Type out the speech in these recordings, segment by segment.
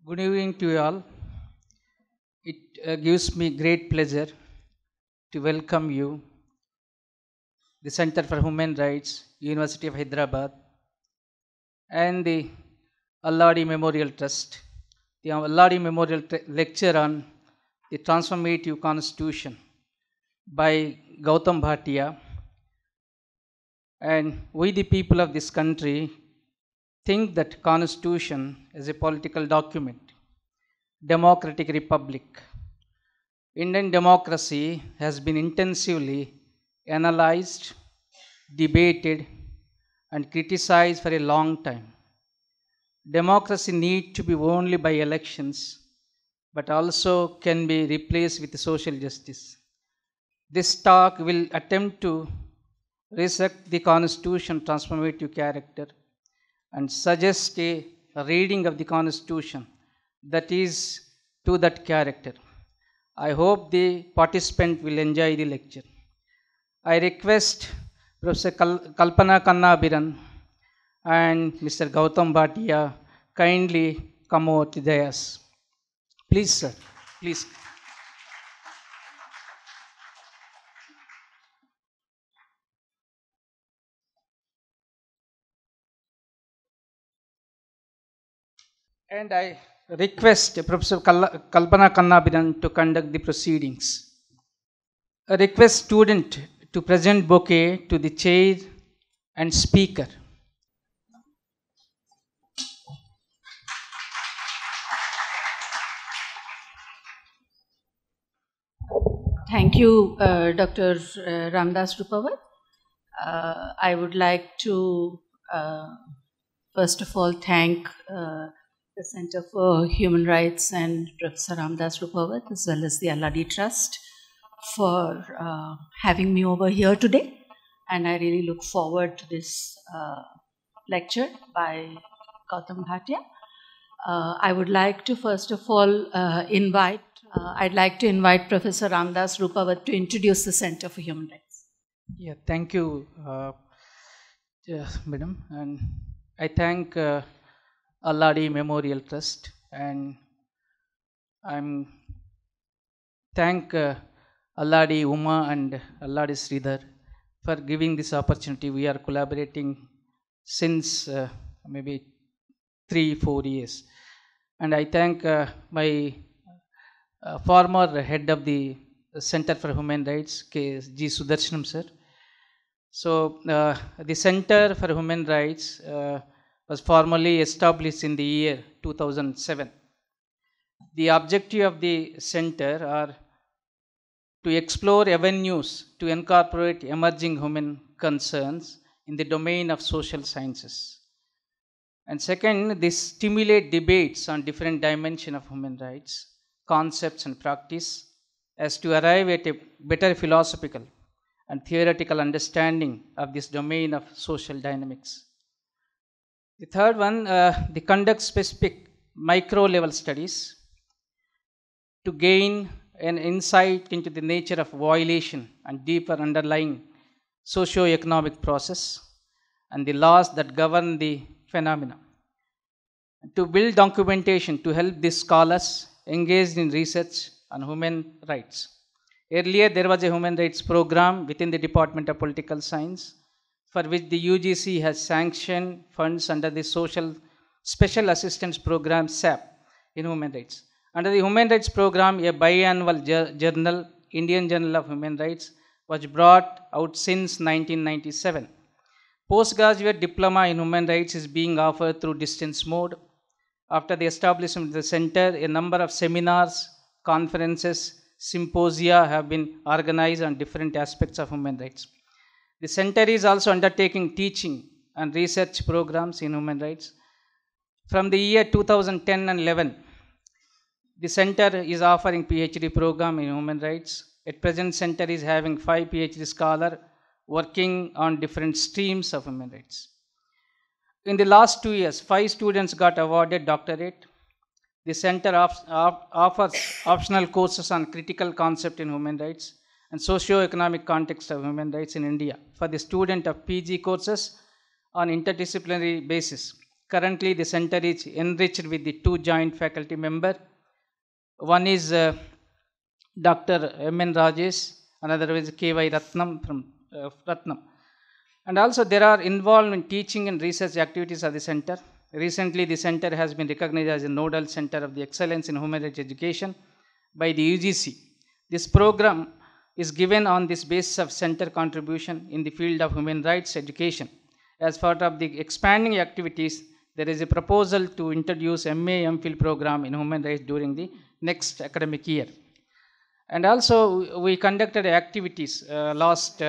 Good evening to you all. It gives me great pleasure to welcome you, the Center for Human Rights, University of Hyderabad, and the Alladi Memorial Trust. The Alladi Memorial Lecture on the Transformative Constitution by Gautam Bhatia. And we, the people of this country, think that Constitution is a political document, democratic republic. Indian democracy has been intensively analyzed, debated, and criticized for a long time. Democracy needs to be only by elections, but also can be replaced with social justice. This talk will attempt to resurrect the Constitution transformative character and suggest a reading of the Constitution that is to that character. I hope the participant will enjoy the lecture. I request Professor Kalpana Kannabiran and Mr. Gautam Bhatia kindly come over to the dais. Please, sir. Please. And I request Professor Kalpana Kannabiran to conduct the proceedings. I request student to present bouquet to the chair and speaker. Thank you, Dr. Ramdas Rupavat. I would like to first of all thank the Center for Human Rights and Professor Ramdas Rupavat as well as the Alladi Trust for having me over here today, and I really look forward to this lecture by Gautam Bhatia. I would like to first of all I'd like to invite Professor Ramdas Rupavat to introduce the Center for Human Rights. Yeah, thank you, madam, and I thank Alladi Memorial Trust, and I'm thank Alladi Uma and Alladi Sridhar for giving this opportunity. We are collaborating since maybe 3-4 years, and I thank my former head of the Center for Human Rights, G. Sudarshanam sir. So the Center for Human Rights was formally established in the year 2007. The objective of the center are to explore avenues to incorporate emerging human concerns in the domain of social sciences. And second, they stimulate debates on different dimensions of human rights, concepts and practice, as to arrive at a better philosophical and theoretical understanding of this domain of social dynamics. The third one, they conduct specific micro-level studies to gain an insight into the nature of violation and deeper underlying socio-economic process and the laws that govern the phenomena. To build documentation to help the scholars engaged in research on human rights. Earlier, there was a human rights program within the Department of Political Science, for which the UGC has sanctioned funds under the Social Special Assistance Program SAP in human rights. Under the Human Rights Program, a biannual journal, Indian Journal of Human Rights, was brought out since 1997. Postgraduate diploma in human rights is being offered through distance mode. After the establishment of the center, a number of seminars, conferences, symposia have been organized on different aspects of human rights. The center is also undertaking teaching and research programs in human rights. From the year 2010 and 11, the center is offering PhD program in human rights. At present, center is having 5 PhD scholars working on different streams of human rights. In the last 2 years, 5 students got awarded doctorate. The center offers optional courses on critical concept in human rights and socio-economic context of human rights in India for the student of PG courses on interdisciplinary basis. Currently, the center is enriched with the 2 joint faculty members. One is Dr. M.N. Rajesh, another is K.Y. Ratnam from Ratnam. And also there are involved in teaching and research activities of the center. Recently, the center has been recognized as a nodal center of the excellence in human rights education by the UGC. This program is given on this basis of center contribution in the field of human rights education. As part of the expanding activities, there is a proposal to introduce MA MPhil program in human rights during the next academic year. And also we conducted activities last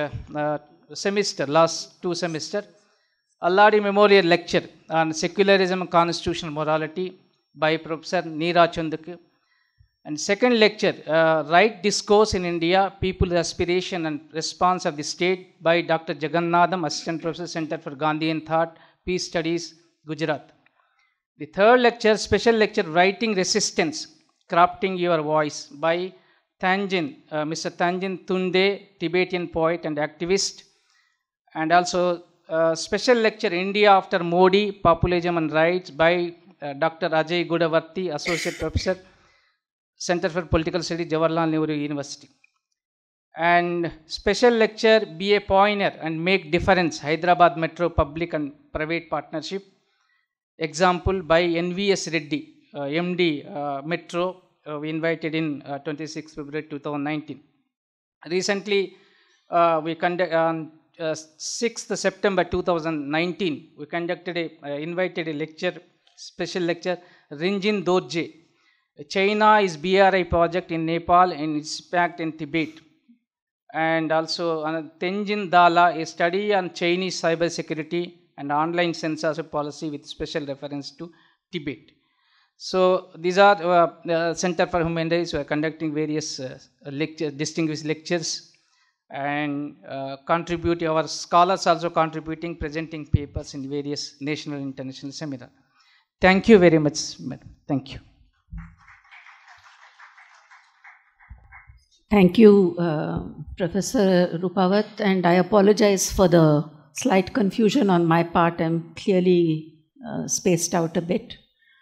2 semesters. Alladi Memorial Lecture on Secularism and Constitutional Morality by Professor Neera Chanduk. And second lecture, Right Discourse in India, People's Aspiration and Response of the State by Dr. Jagannatham, Assistant Professor, Center for Gandhian Thought, Peace Studies, Gujarat. The third lecture, special lecture, Writing Resistance, Crafting Your Voice by Mr. Tanjin Tunde, Tibetan poet and activist. And also special lecture, India After Modi, Populism and Rights by Dr. Ajay Gudavarti, Associate Professor, Center for Political Studies, Jawaharlal Nehru University. And special lecture, Be a Pioneer and Make Difference, Hyderabad Metro Public and Private Partnership. Example by N.V.S. Reddy, MD, Metro, we invited in 26 February 2019. Recently, we conducted on 6th September 2019, we invited a lecture, special lecture, Rinjin Dorje, China is BRI project in Nepal and its impact in Tibet. And also Tenjin Dala, a study on Chinese cyber security and online censorship policy with special reference to Tibet. So these are Center for Human Rights. We are conducting various distinguished lectures and contribute. Our scholars also contributing, presenting papers in various national and international seminars. Thank you very much, madam. Thank you. Thank you, Professor Rupawat, and I apologize for the slight confusion on my part. I'm clearly spaced out a bit.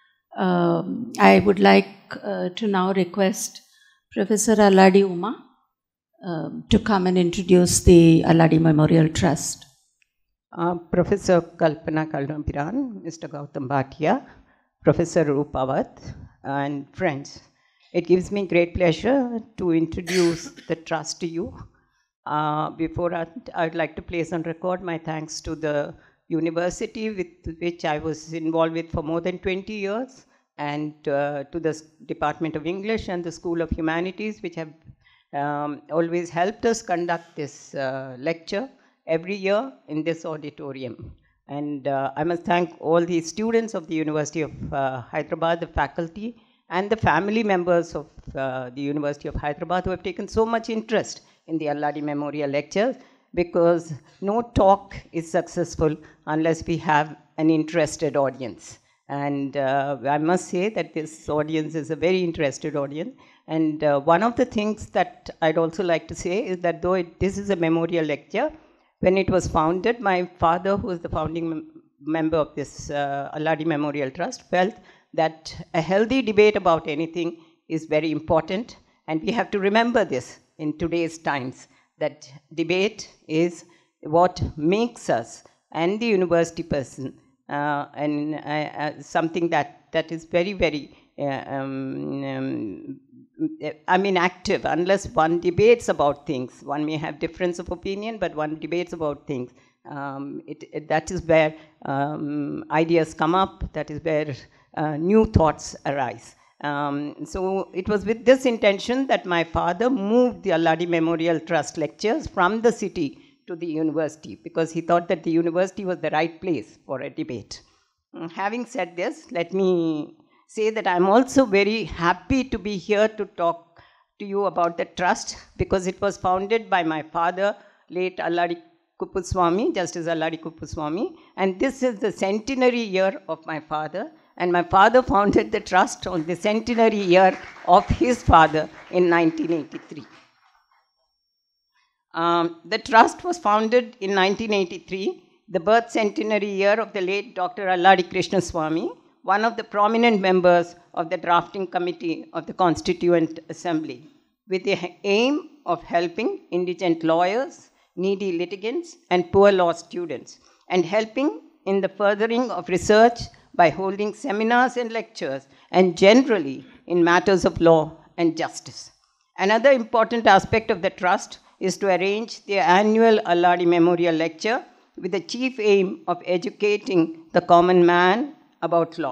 I would like to now request Professor Alladi Uma to come and introduce the Alladi Memorial Trust. Professor Kalpana Kannabiran, Mr. Gautam Bhatia, Professor Rupawat, and friends. It gives me great pleasure to introduce the trust to you. Before that, I'd like to place on record my thanks to the university with which I was involved with for more than 20 years, and to the Department of English and the School of Humanities, which have always helped us conduct this lecture every year in this auditorium. And I must thank all the students of the University of Hyderabad, the faculty, and the family members of the University of Hyderabad who have taken so much interest in the Alladi Memorial Lectures, because no talk is successful unless we have an interested audience. And I must say that this audience is a very interested audience. And one of the things that I'd also like to say is that though this is a memorial lecture, when it was founded, my father, who is the founding member of this Alladi Memorial Trust, felt that a healthy debate about anything is very important, and we have to remember this in today's times, that debate is what makes us and the university person something that is very, very active. Unless one debates about things, one may have difference of opinion, but one debates about things. That is where ideas come up, that is where new thoughts arise. So it was with this intention that my father moved the Alladi Memorial Trust lectures from the city to the university, because he thought that the university was the right place for a debate. Having said this, let me say that I'm also very happy to be here to talk to you about the trust, because it was founded by my father, late Alladi Kuppuswamy, Justice Alladi Kuppuswamy, and this is the centenary year of my father. And my father founded the trust on the centenary year of his father in 1983. The trust was founded in 1983 the birth centenary year of the late Dr. Alladi Krishnaswamy, one of the prominent members of the drafting committee of the Constituent Assembly, with the aim of helping indigent lawyers, needy litigants, and poor law students, and helping in the furthering of research by holding seminars and lectures, and generally in matters of law and justice. Another important aspect of the trust is to arrange the annual Alladi Memorial Lecture with the chief aim of educating the common man about law.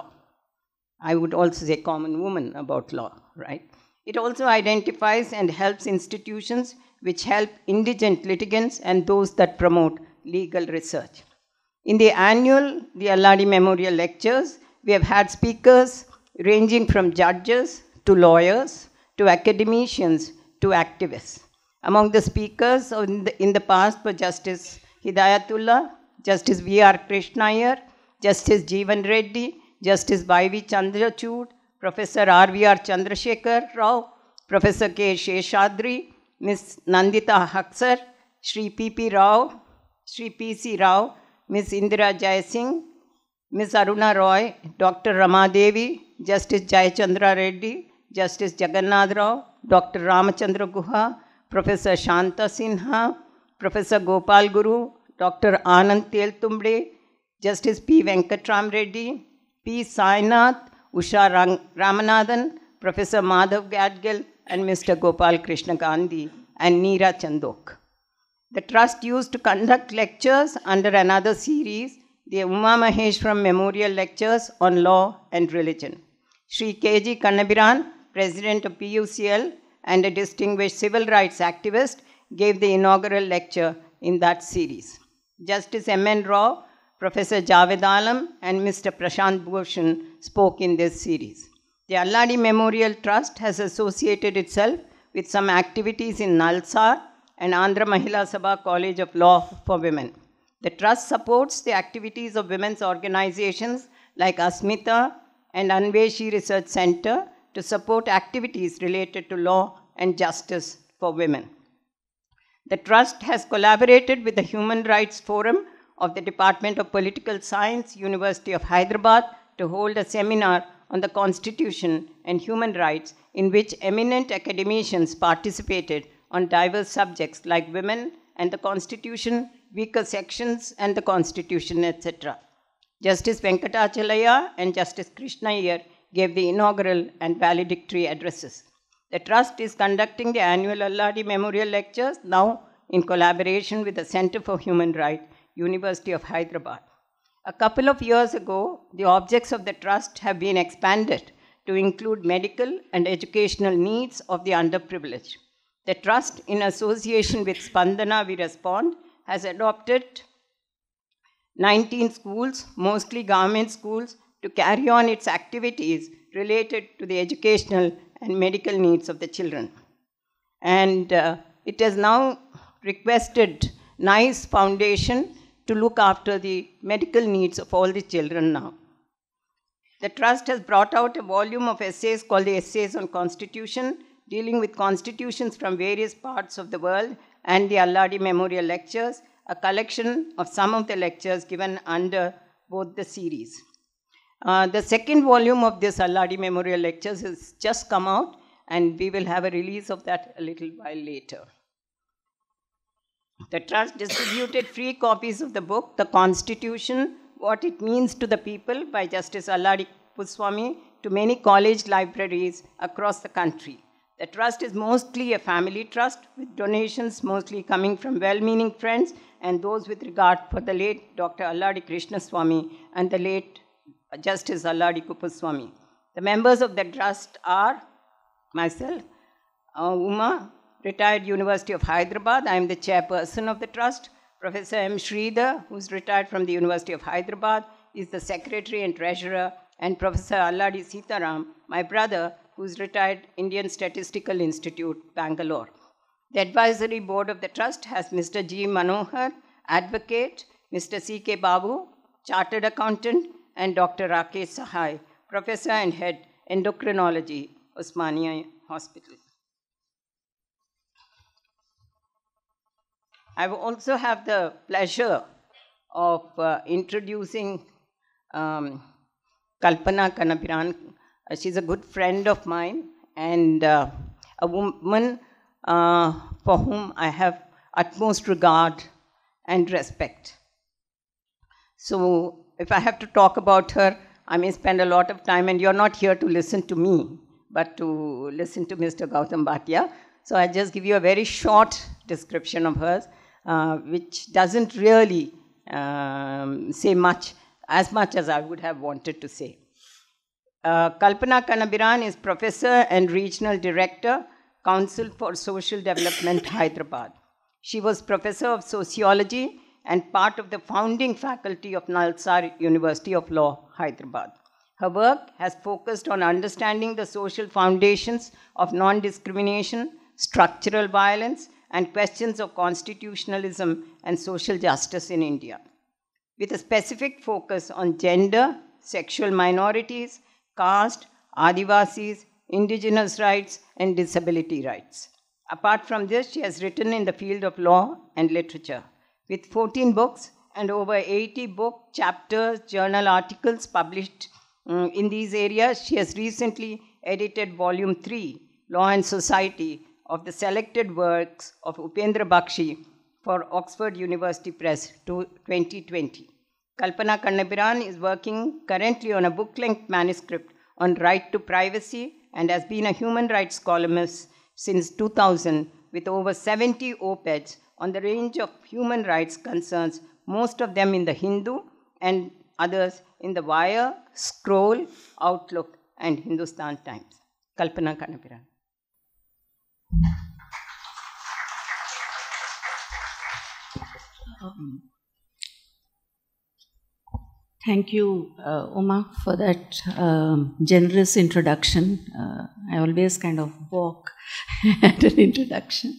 I would also say common woman about law, right? It also identifies and helps institutions which help indigent litigants and those that promote legal research. In the Alladi Memorial Lectures, we have had speakers ranging from judges to lawyers to academicians to activists. Among the speakers in the past were Justice Hidayatullah, Justice V.R. Krishnaiyer, Justice Jeevan Reddy, Justice Y.V. Chandrachud, Professor R.V.R. Chandrasekhar Rao, Professor K. Sheshadri, Ms. Nandita Haksar, Sri P.P. Rao, Sri P.C. Rao, Ms. Indira Jayasingh, Ms. Aruna Roy, Dr. Ramadevi, Justice Jayachandra Reddy, Justice Jagannath Rao, Dr. Ramachandra Guha, Professor Shanta Sinha, Professor Gopal Guru, Dr. Anand Teltumbre, Justice P. Venkatram Reddy, P. Sainath, Usha Ramanathan, Professor Madhav Gadgil, and Mr. Gopal Krishna Gandhi, and Neera Chandok. The trust used to conduct lectures under another series, the Uma Maheshwaram Memorial Lectures on Law and Religion. Sri K.G. Kannabiran, President of PUCL and a distinguished civil rights activist, gave the inaugural lecture in that series. Justice M.N. Rao, Professor Javed Alam, and Mr. Prashant Bhushan spoke in this series. The Alladi Memorial Trust has associated itself with some activities in Nalsar and Andhra Mahila Sabha College of Law for Women. The trust supports the activities of women's organizations like Asmita and Anveshi Research Center to support activities related to law and justice for women. The trust has collaborated with the Human Rights Forum of the Department of Political Science, University of Hyderabad, to hold a seminar on the Constitution and human rights, in which eminent academicians participated on diverse subjects like women and the Constitution, weaker sections and the Constitution, etc. Justice Venkatachalaya and Justice Krishna Iyer gave the inaugural and valedictory addresses. The Trust is conducting the annual Alladi Memorial Lectures now in collaboration with the Center for Human Rights, University of Hyderabad. A couple of years ago, the objects of the Trust have been expanded to include medical and educational needs of the underprivileged. The Trust, in association with Spandana We Respond, has adopted 19 schools, mostly government schools, to carry on its activities related to the educational and medical needs of the children. And it has now requested NICE Foundation to look after the medical needs of all the children now. The Trust has brought out a volume of essays called the Essays on Constitution, dealing with constitutions from various parts of the world, and the Alladi Memorial Lectures, a collection of some of the lectures given under both the series. The second volume of this Alladi Memorial Lectures has just come out, and we will have a release of that a little while later. The Trust distributed free copies of the book, The Constitution, What It Means to the People, by Justice Alladi Kuppuswamy, to many college libraries across the country. The Trust is mostly a family trust, with donations mostly coming from well-meaning friends and those with regard for the late Dr. Alladi Krishnaswamy and the late Justice Alladi Kuppuswamy. The members of the Trust are myself, Uma, retired University of Hyderabad. I am the chairperson of the Trust. Professor M. Sridhar, who is retired from the University of Hyderabad, is the secretary and treasurer, and Professor Alladi Sitaram, my brother, who is retired Indian Statistical Institute, Bangalore. The advisory board of the Trust has Mr. G. Manohar, advocate, Mr. C.K. Babu, chartered accountant, and Dr. Rakesh Sahai, professor and head endocrinology, Osmania Hospital. I will also have the pleasure of introducing Kalpana Kannabiran. She's a good friend of mine and a woman for whom I have utmost regard and respect. So if I have to talk about her, I may spend a lot of time, and you're not here to listen to me, but to listen to Mr. Gautam Bhatia. So I'll just give you a very short description of hers, which doesn't really say much as I would have wanted to say. Kalpana Kannabiran is Professor and Regional Director, Council for Social Development, Hyderabad. She was Professor of Sociology and part of the founding faculty of Nalsar University of Law, Hyderabad. Her work has focused on understanding the social foundations of non-discrimination, structural violence, and questions of constitutionalism and social justice in India, with a specific focus on gender, sexual minorities, caste, Adivasis, indigenous rights, and disability rights. Apart from this, she has written in the field of law and literature, with 14 books and over 80 book chapters, journal articles published in these areas. She has recently edited Volume 3, Law and Society, of the selected works of Upendra Bakshi for Oxford University Press 2020. Kalpana Kannabiran is working currently on a book-length manuscript on right to privacy and has been a human rights columnist since 2000 with over 70 op-eds on the range of human rights concerns, most of them in the Hindu and others in the Wire, Scroll, Outlook, and Hindustan Times. Kalpana Kannabiran. Thank you, Uma, for that generous introduction. I always kind of balk at an introduction.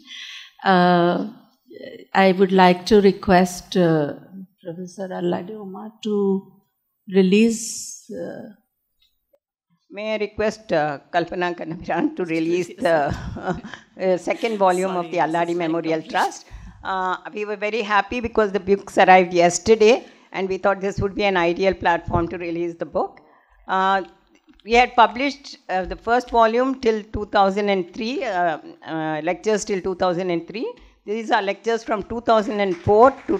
I would like to request Professor Alladi Uma to release. May I request Kalpana Kannabiran to release the second volume of the Alladi Memorial Trust. We were very happy because the books arrived yesterday, and we thought this would be an ideal platform to release the book. We had published the first volume till 2003, lectures till 2003. These are lectures from 2004 to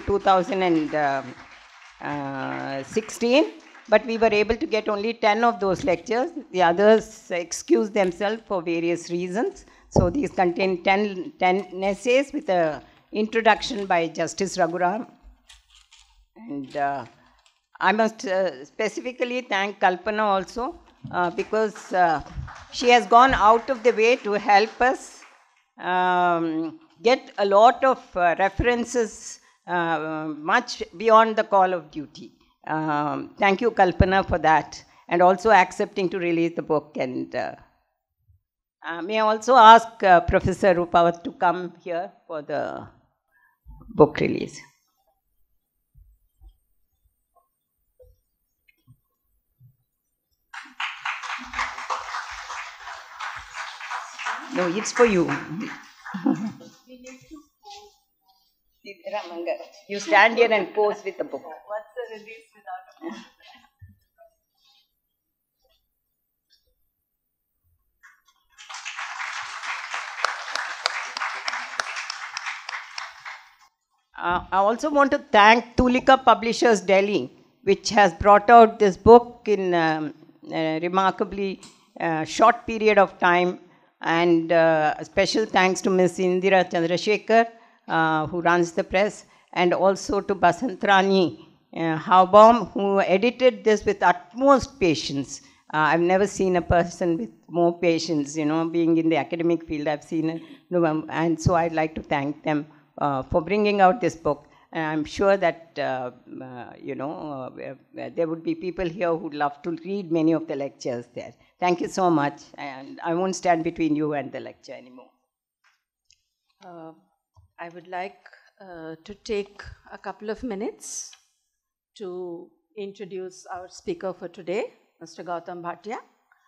2016, but we were able to get only 10 of those lectures. The others excused themselves for various reasons. So these contain 10 essays with an introduction by Justice Raghuram. And I must specifically thank Kalpana also because she has gone out of the way to help us get a lot of references much beyond the call of duty. Thank you, Kalpana, for that, and also accepting to release the book. And may I also ask Professor Rupawat to come here for the book release. No, it's for you. You stand here and pose with the book. What's the release without a book? I also want to thank Tulika Publishers Delhi, which has brought out this book in a remarkably short period of time. And special thanks to Ms. Indira Chandrasekhar, who runs the press, and also to Basantrani Haubaum, who edited this with utmost patience. I've never seen a person with more patience, you know, being in the academic field. I've seen it, and so I'd like to thank them for bringing out this book. And I'm sure that, there would be people here who'd love to read many of the lectures there. Thank you so much, and I won't stand between you and the lecture anymore. I would like to take a couple of minutes to introduce our speaker for today, Mr. Gautam Bhatia.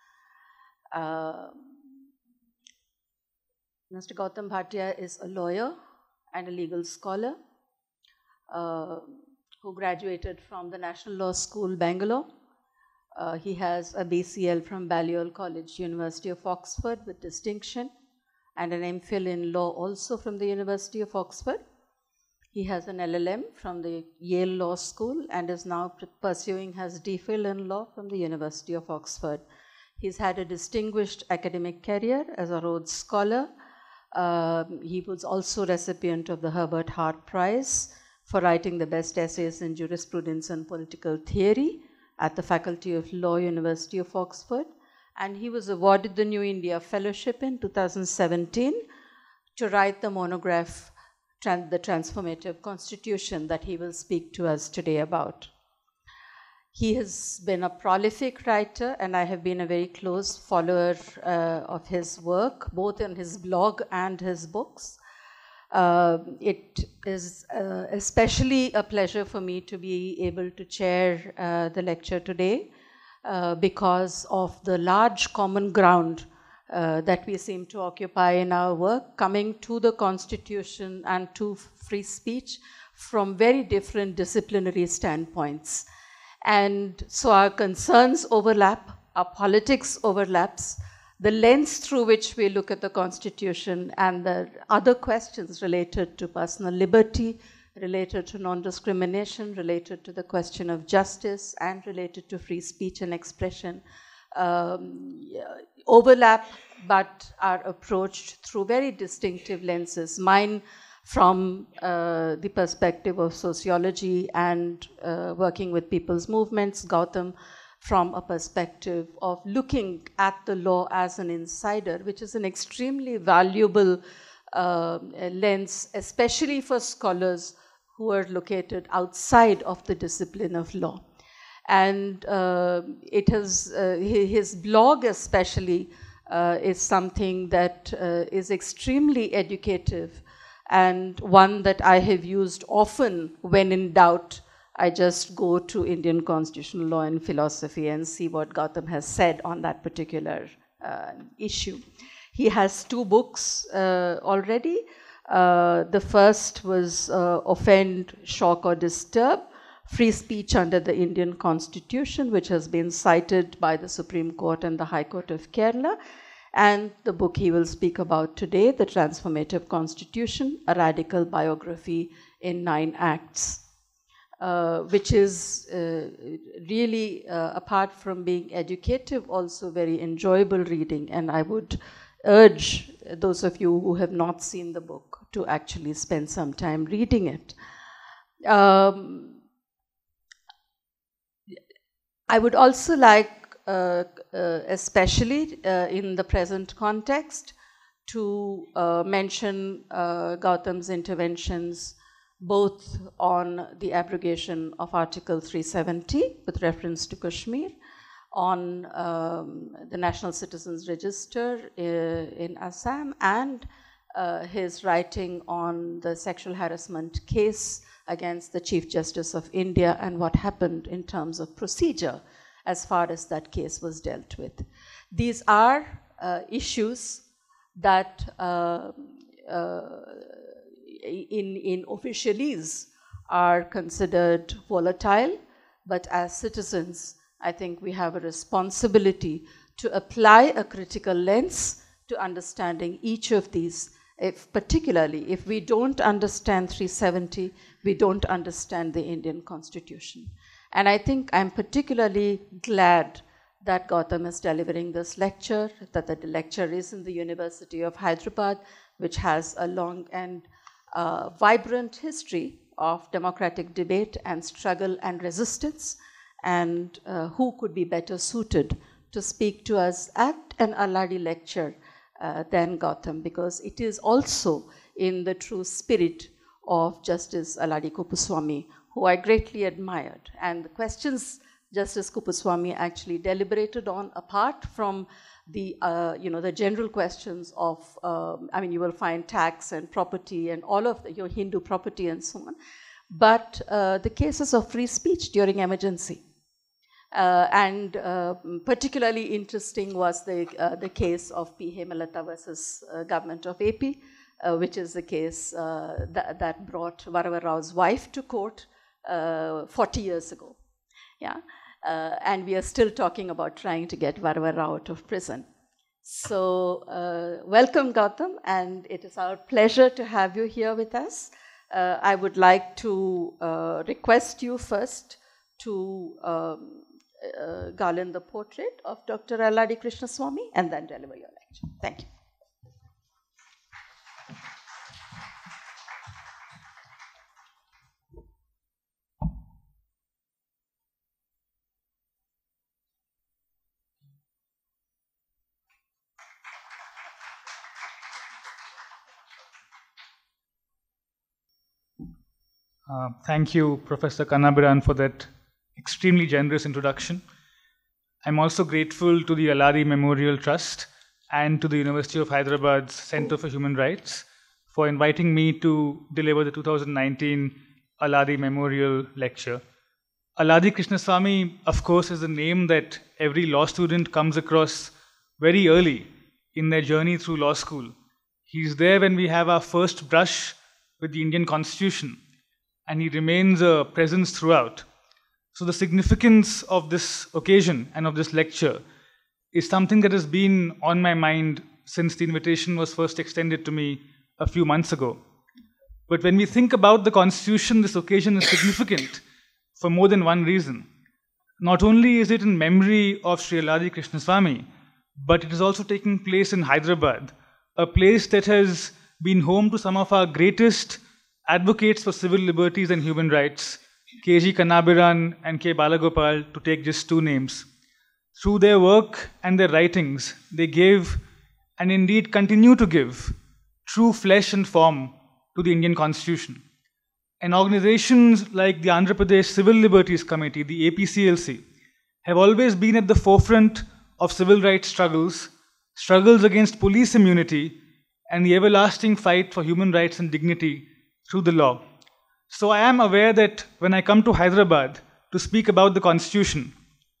Mr. Gautam Bhatia is a lawyer and a legal scholar who graduated from the National Law School, Bangalore. He has a BCL from Balliol College, University of Oxford with distinction, and an MPhil in law also from the University of Oxford. He has an LLM from the Yale Law School and is now pursuing his DPhil in law from the University of Oxford. He's had a distinguished academic career as a Rhodes Scholar. He was also recipient of the Herbert Hart Prize for writing the best essays in jurisprudence and political theory at the Faculty of Law, University of Oxford. And he was awarded the New India Fellowship in 2017 to write the monograph, The Transformative Constitution, that he will speak to us today about. He has been a prolific writer, and I have been a very close follower of his work, both in his blog and his books. It is especially a pleasure for me to be able to chair the lecture today because of the large common ground that we seem to occupy in our work, coming to the Constitution and to free speech from very different disciplinary standpoints. And so our concerns overlap, our politics overlaps, the lens through which we look at the Constitution and the other questions related to personal liberty, related to non-discrimination, related to the question of justice, and related to free speech and expression overlap, but are approached through very distinctive lenses. Mine from the perspective of sociology and working with people's movements, Gautam from a perspective of looking at the law as an insider, which is an extremely valuable lens, especially for scholars who are located outside of the discipline of law. And his blog especially is something that is extremely educative, and one that I have used often when in doubt. I just go to Indian constitutional law and philosophy and see what Gautam has said on that particular issue. He has 2 books already. The first was Offend, Shock or Disturb, Free Speech under the Indian Constitution, which has been cited by the Supreme Court and the High Court of Kerala. And the book he will speak about today, The Transformative Constitution, A Radical Biography in 9 Acts. Which is really, apart from being educative, also very enjoyable reading. And I would urge those of you who have not seen the book to actually spend some time reading it. I would also like, especially in the present context, to mention Gautam's interventions both on the abrogation of Article 370 with reference to Kashmir, on the National Citizens Register in Assam, and his writing on the sexual harassment case against the Chief Justice of India and what happened in terms of procedure as far as that case was dealt with. These are issues that in officialese are considered volatile, but as citizens, I think we have a responsibility to apply a critical lens to understanding each of these. Particularly, if we don't understand 370, we don't understand the Indian Constitution. And I think I'm particularly glad that Gautam is delivering this lecture, that the lecture is in the University of Hyderabad, which has a long and vibrant history of democratic debate and struggle and resistance, and who could be better suited to speak to us at an Alladi lecture than Gautam, because it is also in the true spirit of Justice Alladi Kuppuswamy, who I greatly admired. And the questions Justice Kuppuswamy actually deliberated on, apart from the the general questions of, you will find tax and property and all of your Hindu property and so on, but the cases of free speech during emergency. And particularly interesting was the case of P. Hemalata versus government of AP, which is the case that brought Varavarao's wife to court 40 years ago. Yeah, and we are still talking about trying to get Varvar out of prison. So welcome, Gautam, and it is our pleasure to have you here with us. I would like to request you first to garland the portrait of Dr. Alladi Krishnaswamy and then deliver your lecture. Thank you. Thank you, Professor Kannabiran, for that extremely generous introduction. I'm also grateful to the Alladi Memorial Trust and to the University of Hyderabad's Center for Human Rights for inviting me to deliver the 2019 Alladi Memorial Lecture. Alladi Krishnaswamy, of course, is a name that every law student comes across very early in their journey through law school. He's there when we have our first brush with the Indian Constitution, and he remains a presence throughout. So the significance of this occasion and of this lecture is something that has been on my mind since the invitation was first extended to me a few months ago. But when we think about the Constitution, this occasion is significant for more than one reason. Not only is it in memory of Sri Alladi Krishnaswamy, but it is also taking place in Hyderabad, a place that has been home to some of our greatest advocates for civil liberties and human rights, K.G. Kannabiran and K. Balagopal, to take just two names. Through their work and their writings, they gave, and indeed continue to give, true flesh and form to the Indian Constitution. And organizations like the Andhra Pradesh Civil Liberties Committee, the APCLC, have always been at the forefront of civil rights struggles, struggles against police immunity, and the everlasting fight for human rights and dignity through the law. So I am aware that when I come to Hyderabad to speak about the Constitution,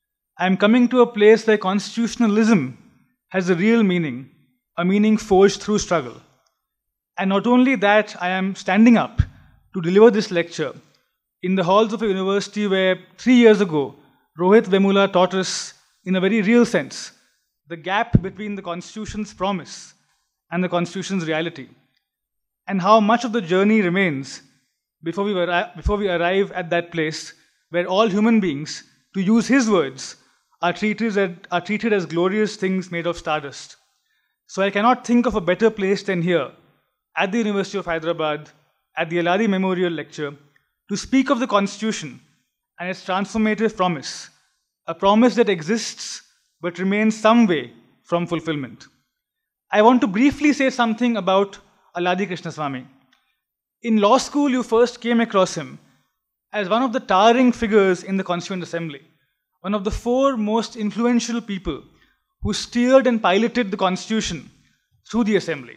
I am coming to a place where constitutionalism has a real meaning, a meaning forged through struggle. And not only that, I am standing up to deliver this lecture in the halls of a university where 3 years ago, Rohit Vemula taught us, in a very real sense, the gap between the Constitution's promise and the Constitution's reality, and how much of the journey remains before we arrive at that place where all human beings, to use his words, are treated as glorious things made of stardust. So I cannot think of a better place than here, at the University of Hyderabad, at the Alladi Memorial Lecture, to speak of the Constitution and its transformative promise, a promise that exists but remains some way from fulfillment. I want to briefly say something about Alladi Krishnaswamy. In law school, you first came across him as one of the towering figures in the Constituent Assembly, one of the 4 most influential people who steered and piloted the Constitution through the Assembly.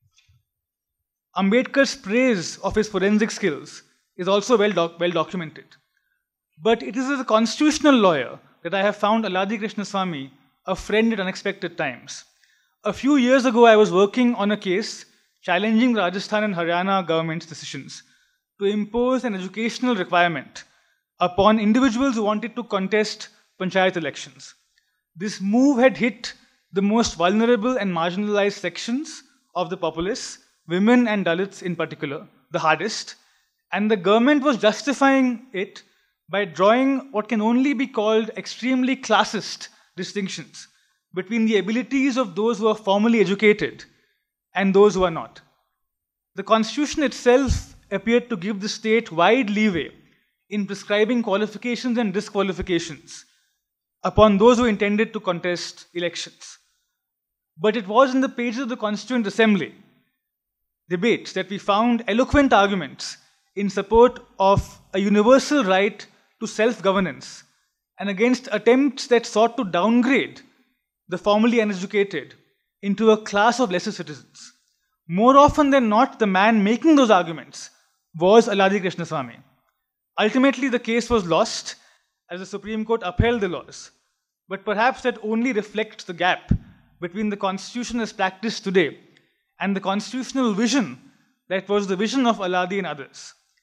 Ambedkar's praise of his forensic skills is also well documented. But it is as a constitutional lawyer that I have found Alladi Krishnaswamy a friend at unexpected times. A few years ago, I was working on a case challenging the Rajasthan and Haryana government's decisions to impose an educational requirement upon individuals who wanted to contest panchayat elections. This move had hit the most vulnerable and marginalized sections of the populace, women and Dalits in particular, the hardest, and the government was justifying it by drawing what can only be called extremely classist distinctions between the abilities of those who are formally educated and those who are not. The Constitution itself appeared to give the state wide leeway in prescribing qualifications and disqualifications upon those who intended to contest elections. But it was in the pages of the Constituent Assembly debates that we found eloquent arguments in support of a universal right to self-governance and against attempts that sought to downgrade the formally uneducated into a class of lesser citizens. More often than not, the man making those arguments was Alladi Krishnaswamy. Ultimately, the case was lost as the Supreme Court upheld the laws. But perhaps that only reflects the gap between the Constitution as practiced today and the constitutional vision that was the vision of Alladi and others.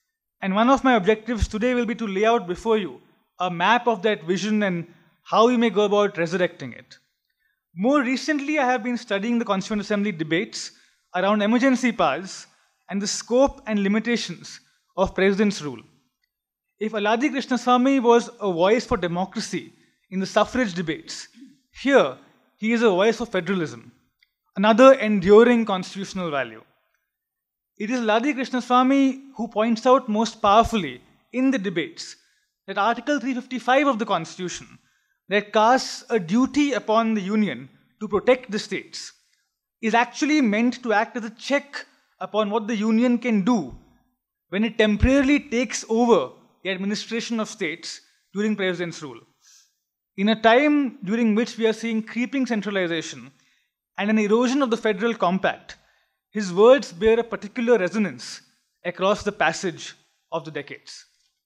And one of my objectives today will be to lay out before you a map of that vision and how we may go about resurrecting it. More recently, I have been studying the Constituent Assembly debates around emergency powers and the scope and limitations of President's rule. If Alladi Krishnaswamy was a voice for democracy in the suffrage debates, here he is a voice for federalism, another enduring constitutional value. It is Alladi Krishnaswamy who points out most powerfully in the debates that Article 355 of the Constitution, that casts a duty upon the Union to protect the states, is actually meant to act as a check upon what the Union can do when it temporarily takes over the administration of states during President's rule. In a time during which we are seeing creeping centralization and an erosion of the federal compact, his words bear a particular resonance across the passage of the decades.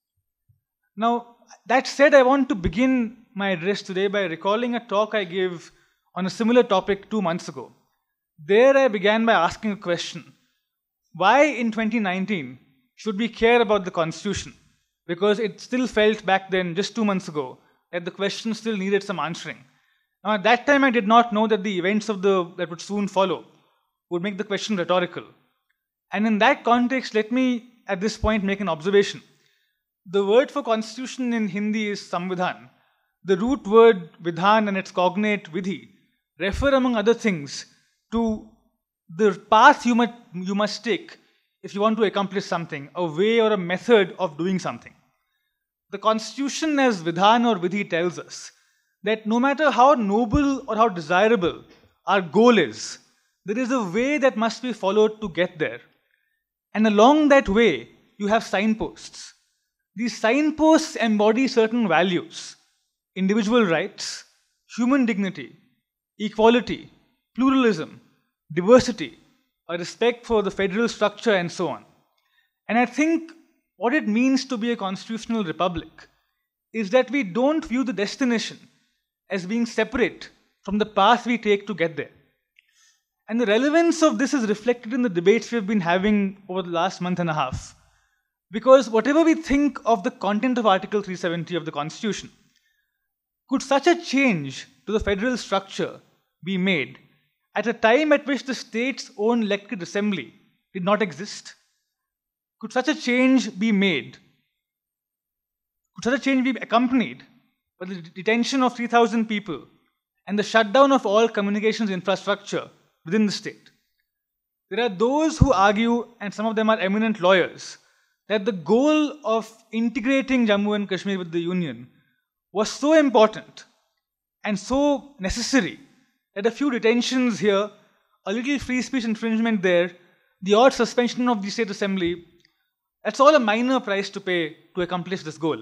Now, that said, I want to begin my address today by recalling a talk I gave on a similar topic 2 months ago. There I began by asking a question. Why in 2019 should we care about the Constitution? Because it still felt back then, just 2 months ago, that the question still needed some answering. Now, at that time, I did not know that the events that would soon follow would make the question rhetorical. And in that context, let me, at this point, make an observation. The word for constitution in Hindi is samvidhan. The root word vidhan and its cognate vidhi refer, among other things, to the path you must take if you want to accomplish something, a way or a method of doing something. The Constitution as vidhan or vidhi tells us that no matter how noble or how desirable our goal is, there is a way that must be followed to get there. And along that way, you have signposts. These signposts embody certain values: individual rights, human dignity, equality, pluralism, diversity, a respect for the federal structure, and so on. And I think what it means to be a constitutional republic is that we don't view the destination as being separate from the path we take to get there. And the relevance of this is reflected in the debates we've been having over the last month and a half. Because whatever we think of the content of Article 370 of the Constitution, could such a change to the federal structure be made at a time at which the state's own elected assembly did not exist? Could such a change be made? Could such a change be accompanied by the detention of 3,000 people and the shutdown of all communications infrastructure within the state? There are those who argue, and some of them are eminent lawyers, that the goal of integrating Jammu and Kashmir with the Union was so important and so necessary that a few detentions here, a little free speech infringement there, the odd suspension of the state assembly, that's all a minor price to pay to accomplish this goal.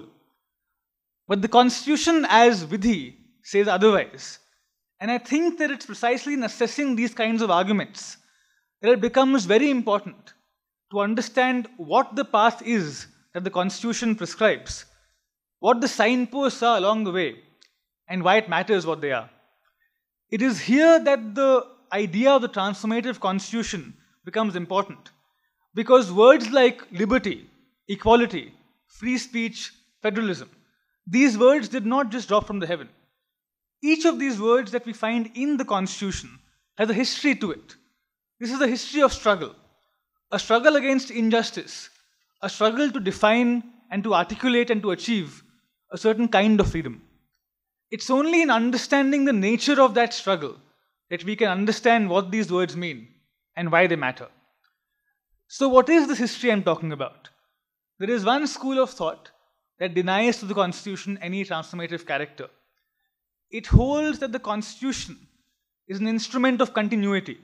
But the Constitution as vidhi says otherwise. And I think that it's precisely in assessing these kinds of arguments that it becomes very important to understand what the path is that the Constitution prescribes, what the signposts are along the way, and why it matters what they are. It is here that the idea of the transformative Constitution becomes important, because words like liberty, equality, free speech, federalism, these words did not just drop from the heaven. Each of these words that we find in the Constitution has a history to it. This is a history of struggle. A struggle against injustice, a struggle to define and to articulate and to achieve a certain kind of freedom. It's only in understanding the nature of that struggle that we can understand what these words mean and why they matter. So what is this history I'm talking about? There is one school of thought that denies to the Constitution any transformative character. It holds that the Constitution is an instrument of continuity.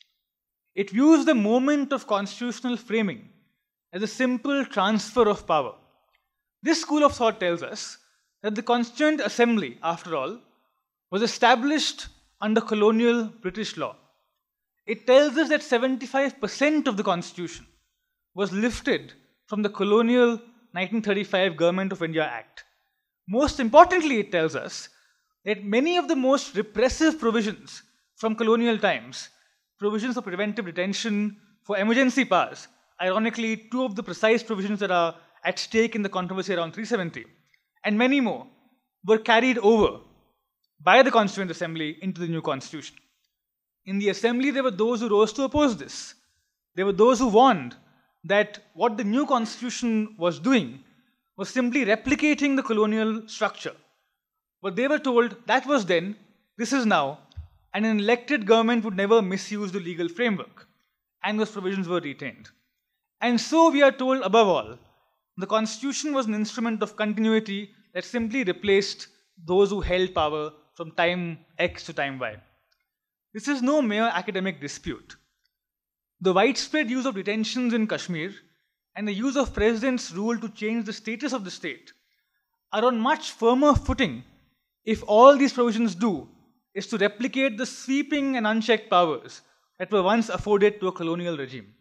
It views the moment of constitutional framing as a simple transfer of power. This school of thought tells us that the Constituent Assembly, after all, was established under colonial British law. It tells us that 75% of the Constitution was lifted from the colonial 1935 Government of India Act. Most importantly, it tells us that many of the most repressive provisions from colonial times, provisions for preventive detention, for emergency powers, ironically, two of the precise provisions that are at stake in the controversy around 370, and many more, were carried over by the Constituent Assembly into the new constitution. In the assembly, there were those who rose to oppose this. There were those who warned that what the new constitution was doing was simply replicating the colonial structure. But they were told that was then, this is now, and an elected government would never misuse the legal framework, and those provisions were retained. And so we are told, above all, the constitution was an instrument of continuity that simply replaced those who held power from time X to time Y. This is no mere academic dispute. The widespread use of detentions in Kashmir and the use of president's rule to change the status of the state are on much firmer footing if all these provisions do is to replicate the sweeping and unchecked powers that were once afforded to a colonial regime.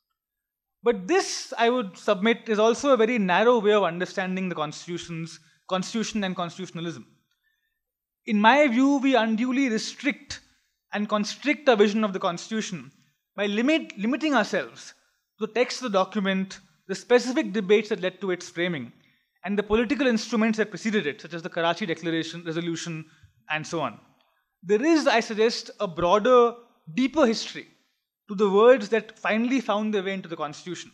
But this, I would submit, is also a very narrow way of understanding the constitution and constitutionalism. In my view, we unduly restrict and constrict our vision of the constitution by limiting ourselves to the text of the document, the specific debates that led to its framing, and the political instruments that preceded it, such as the Karachi Declaration, Resolution, and so on. There is, I suggest, a broader, deeper history to the words that finally found their way into the constitution.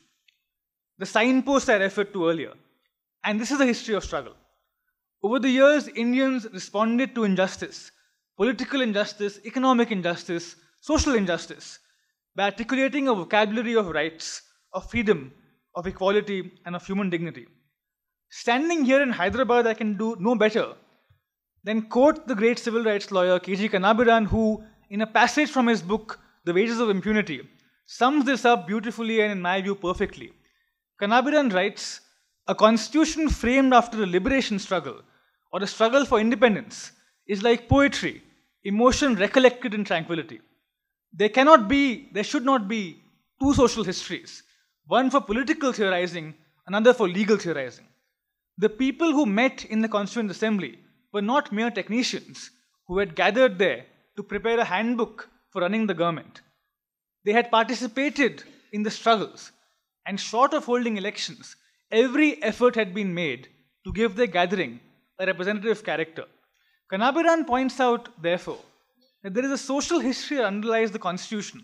The signposts I referred to earlier. And this is a history of struggle. Over the years, Indians responded to injustice, political injustice, economic injustice, social injustice, by articulating a vocabulary of rights, of freedom, of equality, and of human dignity. Standing here in Hyderabad, I can do no better than quote the great civil rights lawyer K.G. Kannabiran, who, in a passage from his book, The Wages of Impunity, sums this up beautifully and, in my view, perfectly. Kannabiran writes, "A constitution framed after a liberation struggle or a struggle for independence is like poetry, emotion recollected in tranquility. There should not be two social histories, one for political theorizing, another for legal theorizing. The people who met in the Constituent Assembly were not mere technicians who had gathered there to prepare a handbook for running the government. They had participated in the struggles, and short of holding elections, every effort had been made to give their gathering a representative character." Kannabiran points out, therefore, that there is a social history that underlies the constitution,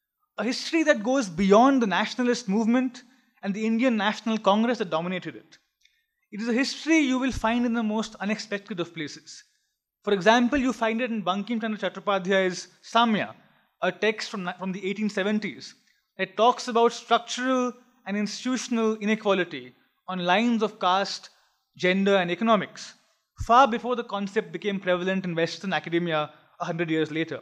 a history that goes beyond the nationalist movement and the Indian National Congress that dominated it. It is a history you will find in the most unexpected of places. For example, you find it in Bankim Chandra Chattopadhyay's Samya, a text from the 1870s that talks about structural and institutional inequality on lines of caste, gender, and economics, far before the concept became prevalent in Western academia 100 years later.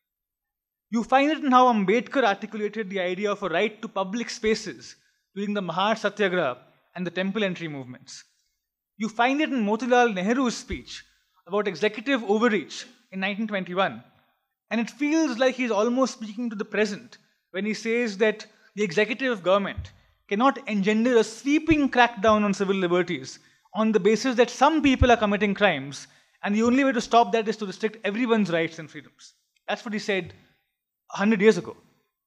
You find it in how Ambedkar articulated the idea of a right to public spaces during the Mahar Satyagraha and the temple entry movements. You find it in Motilal Nehru's speech about executive overreach in 1921, and it feels like he's almost speaking to the present when he says that the executive government cannot engender a sweeping crackdown on civil liberties on the basis that some people are committing crimes, and the only way to stop that is to restrict everyone's rights and freedoms. That's what he said 100 years ago.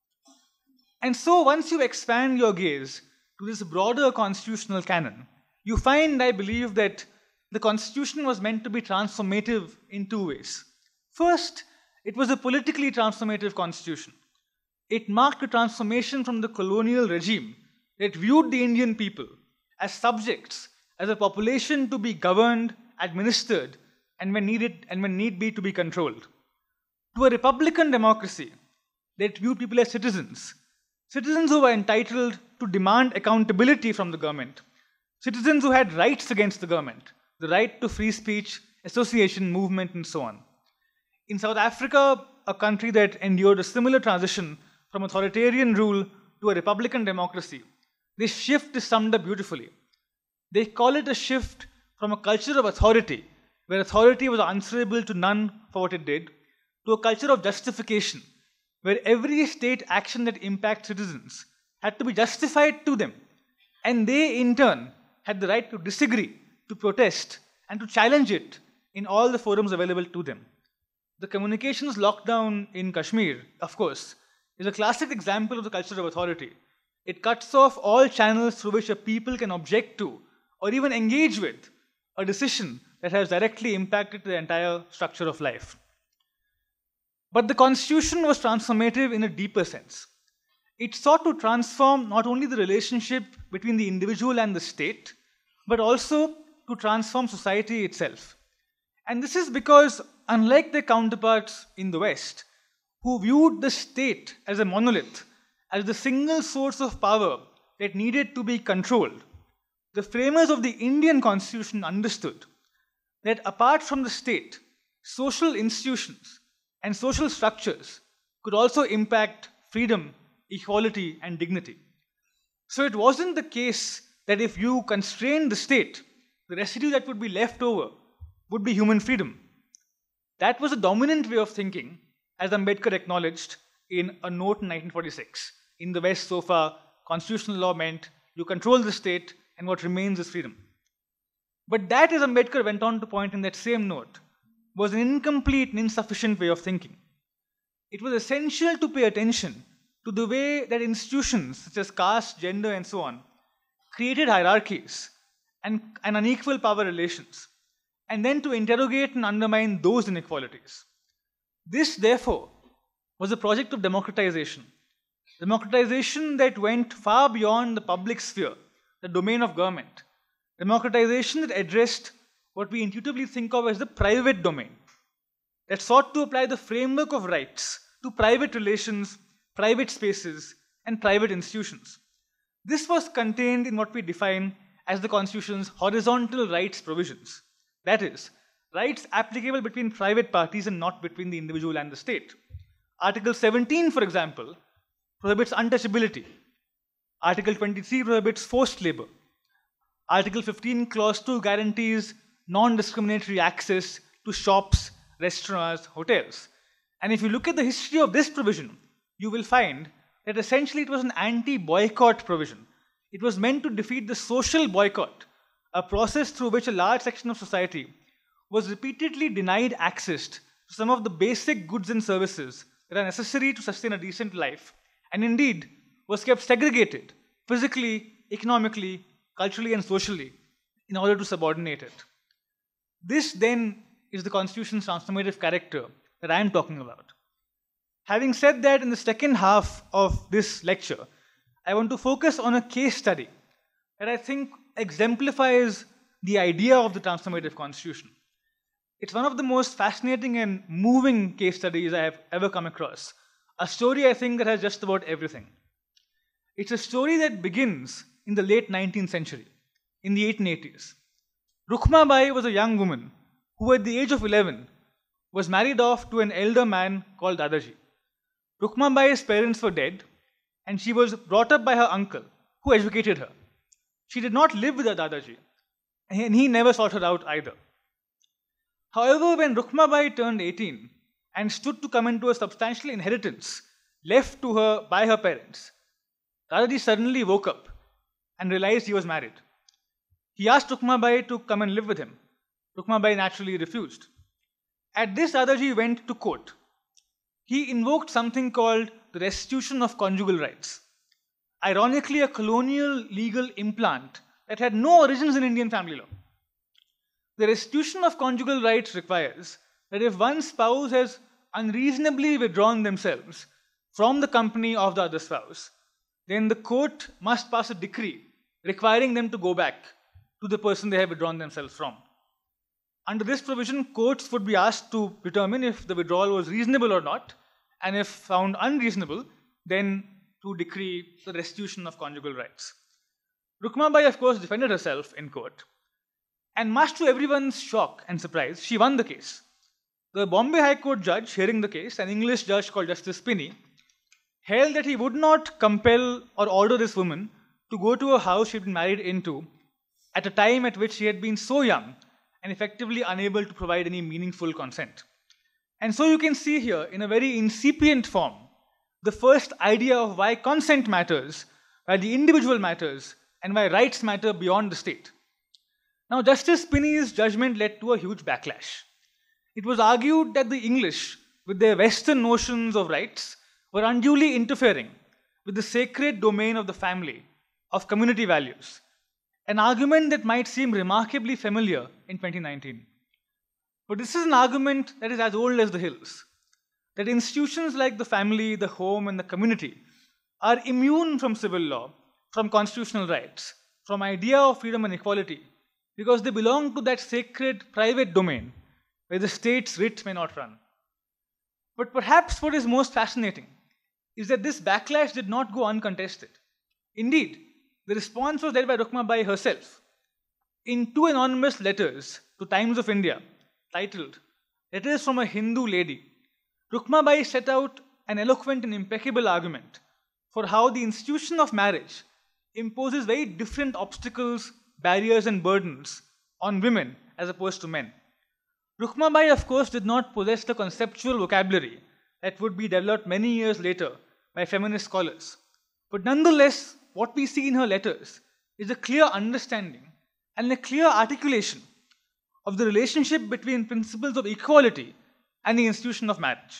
And so once you expand your gaze to this broader constitutional canon, you find, I believe, that the constitution was meant to be transformative in two ways. First, it was a politically transformative constitution. It marked a transformation from the colonial regime that viewed the Indian people as subjects, as a population to be governed, administered, and when need be, to be controlled, to a republican democracy that viewed people as citizens who were entitled to demand accountability from the government, citizens who had rights against the government, the right to free speech, association, movement, and so on. In South Africa, a country that endured a similar transition from authoritarian rule to a republican democracy, this shift is summed up beautifully. They call it a shift from a culture of authority, where authority was answerable to none for what it did, to a culture of justification, where every state action that impacts citizens had to be justified to them, and they in turn had the right to disagree, to protest, and to challenge it in all the forums available to them. The communications lockdown in Kashmir, of course, is a classic example of the culture of authority, It cuts off all channels through which a people can object to or even engage with a decision that has directly impacted the entire structure of life. But the Constitution was transformative in a deeper sense. It sought to transform not only the relationship between the individual and the state, but also to transform society itself. And this is because, unlike their counterparts in the West, who viewed the state as a monolith, as the single source of power that needed to be controlled, the framers of the Indian Constitution understood that apart from the state, social institutions and social structures could also impact freedom, equality, and dignity. So it wasn't the case that if you constrain the state, the residue that would be left over would be human freedom. That was a dominant way of thinking, as Ambedkar acknowledged in a note in 1946. In the West, so far, constitutional law meant you control the state and what remains is freedom. But that, as Ambedkar went on to point in that same note, was an incomplete and insufficient way of thinking. It was essential to pay attention to the way that institutions such as caste, gender, and so on created hierarchies and unequal power relations, and then to interrogate and undermine those inequalities. This, therefore, was a project of democratization. Democratization that went far beyond the public sphere, the domain of government. Democratization that addressed what we intuitively think of as the private domain, that sought to apply the framework of rights to private relations, private spaces, and private institutions. This was contained in what we define as the Constitution's horizontal rights provisions. That is, rights applicable between private parties and not between the individual and the state. Article 17, for example, prohibits untouchability. Article 23 prohibits forced labor. Article 15, Clause 2 guarantees non-discriminatory access to shops, restaurants, hotels. And if you look at the history of this provision, you will find that essentially it was an anti-boycott provision. It was meant to defeat the social boycott, a process through which a large section of society was repeatedly denied access to some of the basic goods and services that are necessary to sustain a decent life, and indeed was kept segregated physically, economically, culturally, and socially in order to subordinate it. This then is the Constitution's transformative character that I am talking about. Having said that, in the second half of this lecture, I want to focus on a case study that I think exemplifies the idea of the transformative Constitution. It's one of the most fascinating and moving case studies I have ever come across. A story, I think, that has just about everything. It's a story that begins in the late 19th century, in the 1880s. Rukmabai was a young woman who, at the age of 11, was married off to an elder man called Dadaji. Rukmabai's parents were dead, and she was brought up by her uncle, who educated her. She did not live with her Dadaji, and he never sought her out either. However, when Rukmabai turned 18 and stood to come into a substantial inheritance left to her by her parents, Dadaji suddenly woke up and realized he was married. He asked Rukmabai to come and live with him. Rukmabai naturally refused. At this, Dadaji went to court. He invoked something called the restitution of conjugal rights. Ironically, a colonial legal implant that had no origins in Indian family law. The restitution of conjugal rights requires that if one spouse has unreasonably withdrawn themselves from the company of the other spouse, then the court must pass a decree requiring them to go back to the person they have withdrawn themselves from. Under this provision, courts would be asked to determine if the withdrawal was reasonable or not, and if found unreasonable, then to decree the restitution of conjugal rights. Rukmabai, of course, defended herself in court, and much to everyone's shock and surprise, she won the case. The Bombay High Court judge hearing the case, an English judge called Justice Spinney, held that he would not compel or order this woman to go to a house she had been married into at a time at which she had been so young and effectively unable to provide any meaningful consent. And so you can see here, in a very incipient form, the first idea of why consent matters, why the individual matters, and why rights matter beyond the state. Now, Justice Spinney's judgment led to a huge backlash. It was argued that the English, with their Western notions of rights, were unduly interfering with the sacred domain of the family, of community values, an argument that might seem remarkably familiar in 2019. But this is an argument that is as old as the hills, that institutions like the family, the home, and the community are immune from civil law, from constitutional rights, from idea of freedom and equality, because they belong to that sacred private domain where the state's writ may not run. But perhaps what is most fascinating is that this backlash did not go uncontested. Indeed, the response was led by Rukmabai herself. In two anonymous letters to Times of India, titled Letters from a Hindu Lady, Rukmabai set out an eloquent and impeccable argument for how the institution of marriage imposes very different obstacles, barriers, and burdens on women as opposed to men. Rukmabai, of course, did not possess the conceptual vocabulary that would be developed many years later by feminist scholars. But nonetheless, what we see in her letters is a clear understanding and a clear articulation of the relationship between principles of equality and the institution of marriage.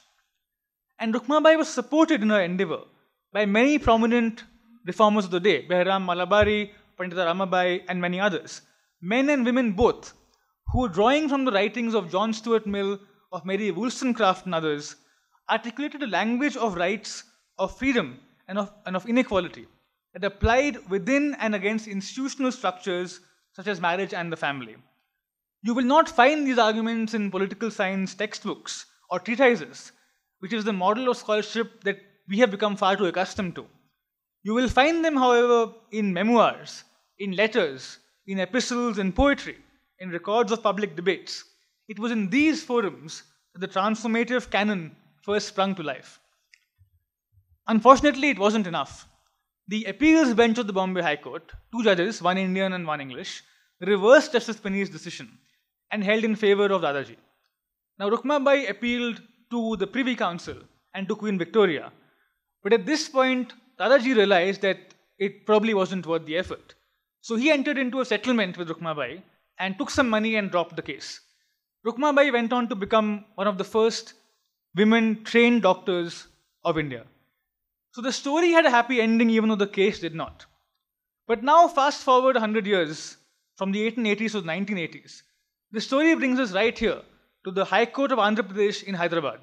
And Rukmabai was supported in her endeavor by many prominent reformers of the day, Behram Malabari, Pandita Ramabai, and many others, men and women both, who were drawing from the writings of John Stuart Mill, of Mary Wollstonecraft and others, articulated a language of rights, of freedom, and of inequality that applied within and against institutional structures such as marriage and the family. You will not find these arguments in political science textbooks or treatises, which is the model of scholarship that we have become far too accustomed to. You will find them, however, in memoirs, in letters, in epistles, in poetry, in records of public debates. It was in these forums that the transformative canon first sprung to life. Unfortunately, it wasn't enough. The appeals bench of the Bombay High Court, two judges, one Indian and one English, reversed Justice Pinney's decision and held in favor of Dadaji. Now, Rukmabai appealed to the Privy Council and to Queen Victoria, but at this point, Dadaji realized that it probably wasn't worth the effort. So he entered into a settlement with Rukmabai and took some money and dropped the case. Rukmabai went on to become one of the first women trained doctors of India. So the story had a happy ending even though the case did not. But now fast forward 100 years, from the 1880s to the 1980s, the story brings us right here to the High Court of Andhra Pradesh in Hyderabad.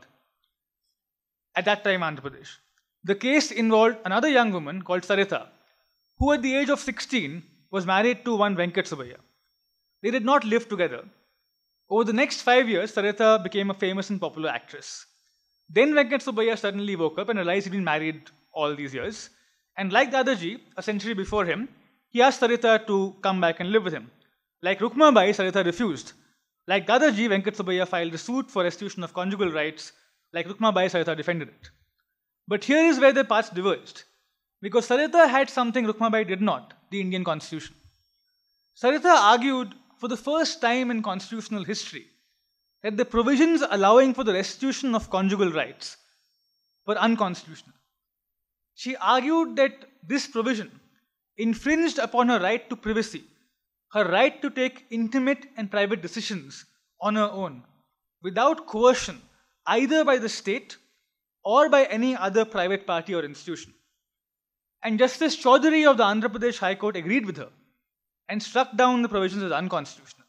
At that time, Andhra Pradesh. The case involved another young woman called Sarita, who at the age of 16 was married to one Venkat Subbiah. They did not live together. Over the next 5 years, Sarita became a famous and popular actress. Then Venkat Subbiah suddenly woke up and realized he'd been married all these years. And like Dadaji, a century before him, he asked Sarita to come back and live with him. Like Rukmabai, Sarita refused. Like Dadaji, Venkat Subbiah filed a suit for restitution of conjugal rights. Like Rukmabai, Sarita defended it. But here is where their paths diverged. Because Sarita had something Rukmabai did not, the Indian Constitution. Sarita argued for the first time in constitutional history that the provisions allowing for the restitution of conjugal rights were unconstitutional. She argued that this provision infringed upon her right to privacy, her right to take intimate and private decisions on her own, without coercion either by the state or by any other private party or institution. And Justice Chaudhary of the Andhra Pradesh High Court agreed with her and struck down the provisions as unconstitutional.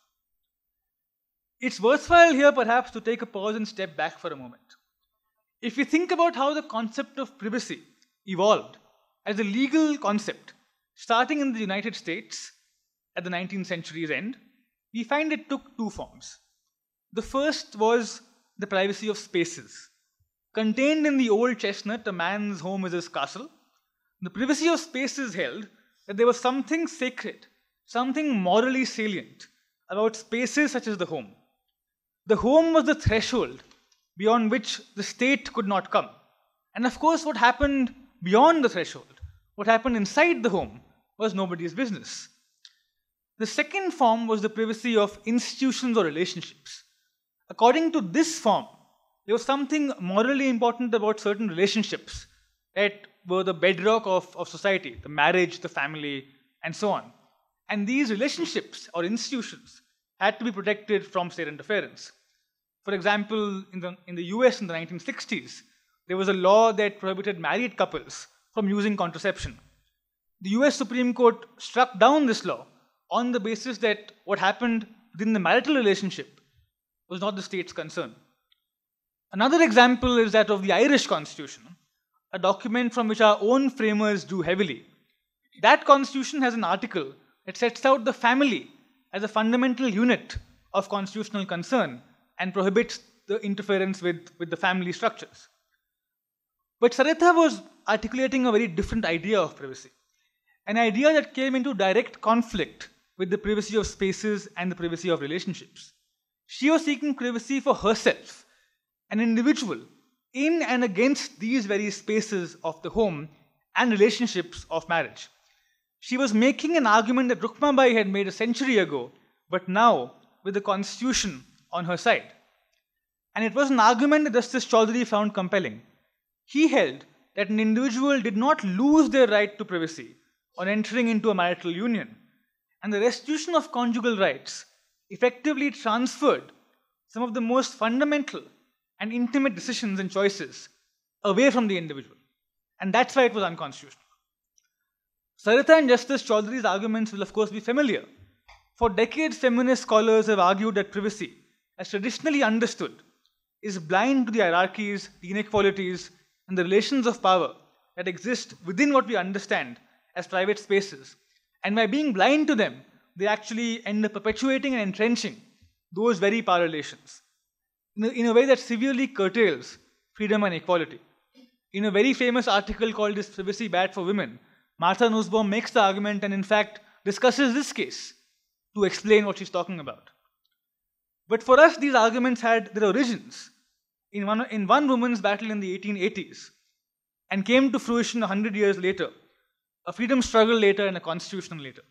It's worthwhile here perhaps to take a pause and step back for a moment. If we think about how the concept of privacy evolved as a legal concept starting in the United States at the 19th century's end, we find it took two forms. The first was the privacy of spaces. Contained in the old chestnut, a man's home is his castle, the privacy of spaces held that there was something sacred, something morally salient about spaces such as the home. The home was the threshold beyond which the state could not come. And of course, what happened beyond the threshold, what happened inside the home, was nobody's business. The second form was the privacy of institutions or relationships. According to this form, there was something morally important about certain relationships that were the bedrock of society, the marriage, the family, and so on. And these relationships or institutions had to be protected from state interference. For example, in the US in the 1960s, there was a law that prohibited married couples from using contraception. The US Supreme Court struck down this law on the basis that what happened within the marital relationship was not the state's concern. Another example is that of the Irish Constitution, a document from which our own framers drew heavily. That constitution has an article that sets out the family as a fundamental unit of constitutional concern and prohibits the interference with the family structures. But Saritha was articulating a very different idea of privacy, an idea that came into direct conflict with the privacy of spaces and the privacy of relationships. She was seeking privacy for herself, an individual, in and against these very spaces of the home and relationships of marriage. She was making an argument that Rukmabai had made a century ago, but now with the constitution on her side. And it was an argument that Justice Chaudhary found compelling. He held that an individual did not lose their right to privacy on entering into a marital union, and the restitution of conjugal rights effectively transferred some of the most fundamental and intimate decisions and choices away from the individual. And that's why it was unconstitutional. Saritha and Justice Chaudhary's arguments will of course be familiar. For decades, feminist scholars have argued that privacy, as traditionally understood, is blind to the hierarchies, the inequalities, and the relations of power that exist within what we understand as private spaces. And by being blind to them, they actually end up perpetuating and entrenching those very power relations in a way that severely curtails freedom and equality. In a very famous article called "Is Privacy Bad for Women?", Martha Nussbaum makes the argument and in fact discusses this case to explain what she's talking about. But for us, these arguments had their origins in one woman's battle in the 1880s and came to fruition 100 years later, a freedom struggle later and a constitution later.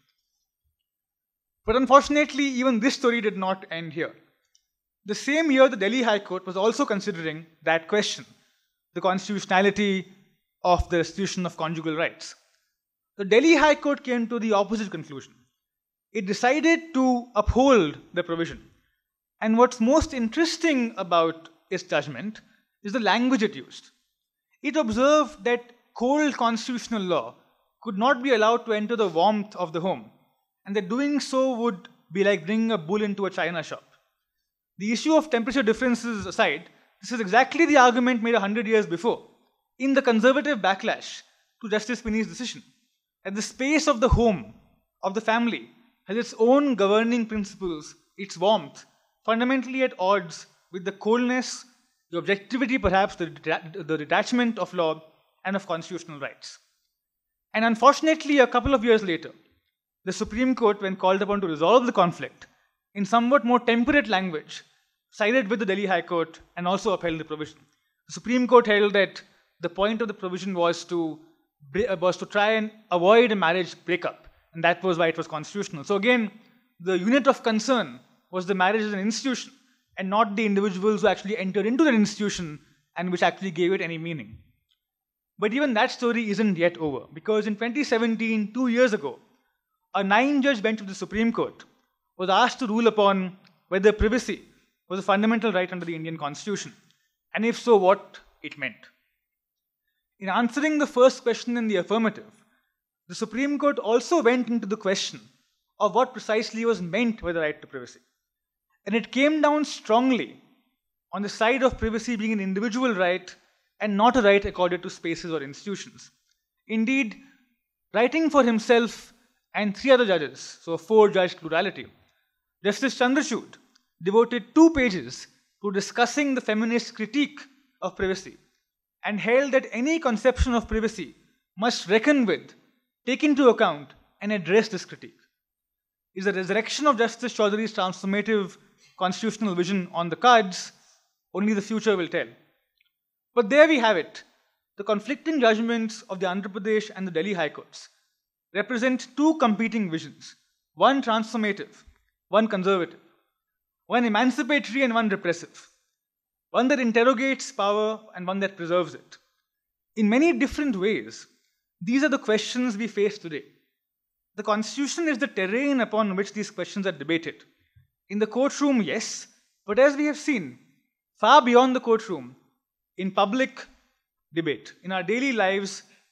But unfortunately, even this story did not end here. The same year, the Delhi High Court was also considering that question, the constitutionality of the restitution of conjugal rights. The Delhi High Court came to the opposite conclusion. It decided to uphold the provision. And what's most interesting about its judgment is the language it used. It observed that cold constitutional law could not be allowed to enter the warmth of the home, and that doing so would be like bringing a bull into a china shop. The issue of temperature differences aside, this is exactly the argument made 100 years before in the conservative backlash to Justice Pinney's decision, that the space of the home, of the family, has its own governing principles, its warmth, fundamentally at odds with the coldness, the objectivity perhaps, the detachment of law and of constitutional rights. And unfortunately, a couple of years later, the Supreme Court, when called upon to resolve the conflict, in somewhat more temperate language, sided with the Delhi High Court and also upheld the provision. The Supreme Court held that the point of the provision was to try and avoid a marriage breakup, and that was why it was constitutional. So again, the unit of concern was the marriage as an institution, and not the individuals who actually entered into that institution and which actually gave it any meaning. But even that story isn't yet over, because in 2017, 2 years ago, a 9-judge bench of the Supreme Court was asked to rule upon whether privacy was a fundamental right under the Indian Constitution, and if so, what it meant. In answering the first question in the affirmative, the Supreme Court also went into the question of what precisely was meant by the right to privacy. And it came down strongly on the side of privacy being an individual right and not a right accorded to spaces or institutions. Indeed, writing for himself and 3 other judges, so a 4-judge plurality, Justice Chandrachud devoted 2 pages to discussing the feminist critique of privacy and held that any conception of privacy must reckon with, take into account, and address this critique. Is the resurrection of Justice Chaudhary's transformative constitutional vision on the cards? Only the future will tell. But there we have it. The conflicting judgments of the Andhra Pradesh and the Delhi High Courts represent 2 competing visions, one transformative, one conservative, one emancipatory and one repressive, one that interrogates power and one that preserves it. In many different ways, these are the questions we face today. The Constitution is the terrain upon which these questions are debated. In the courtroom, yes, but as we have seen, far beyond the courtroom, in public debate, in our daily lives,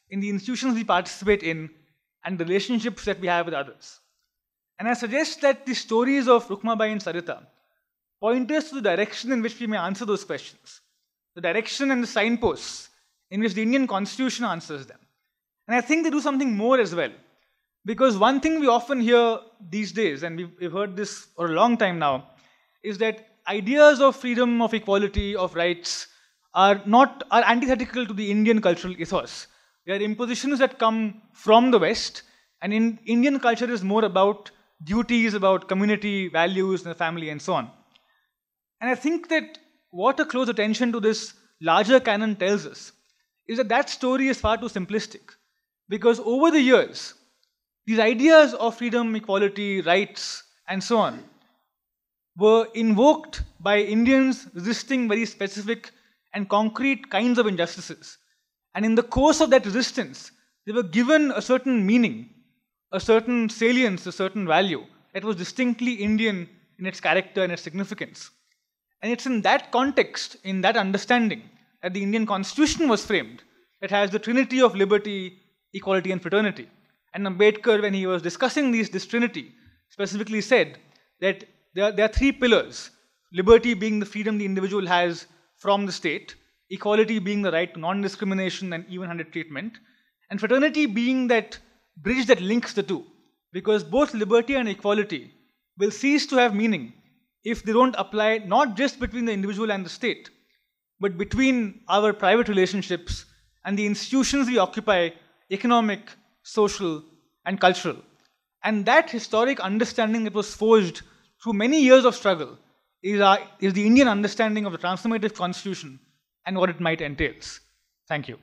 in the institutions we participate in, and the relationships that we have with others. And I suggest that the stories of Rukmabai and Sarita point us to the direction in which we may answer those questions, the direction and the signposts in which the Indian Constitution answers them. And I think they do something more as well. Because one thing we often hear these days, and we've heard this for a long time now, is that ideas of freedom, of equality, of rights are antithetical to the Indian cultural ethos. They are impositions that come from the West, and in Indian culture is more about duties, about community, values, and the family, and so on. And I think that what a close attention to this larger canon tells us is that that story is far too simplistic. Because over the years, these ideas of freedom, equality, rights, and so on were invoked by Indians resisting very specific and concrete kinds of injustices. And in the course of that resistance, they were given a certain meaning, a certain salience, a certain value that was distinctly Indian in its character and its significance. And it's in that context, in that understanding, that the Indian Constitution was framed. It has the trinity of liberty, equality, and fraternity. And Ambedkar, when he was discussing this trinity, specifically said that there are three pillars: liberty being the freedom the individual has from the state, equality being the right to non-discrimination and even-handed treatment, and fraternity being that bridge that links the two. Because both liberty and equality will cease to have meaning if they don't apply not just between the individual and the state, but between our private relationships and the institutions we occupy, economic, social, and cultural. And that historic understanding that was forged through many years of struggle is the Indian understanding of the Transformative Constitution and what it might entail. Thank you.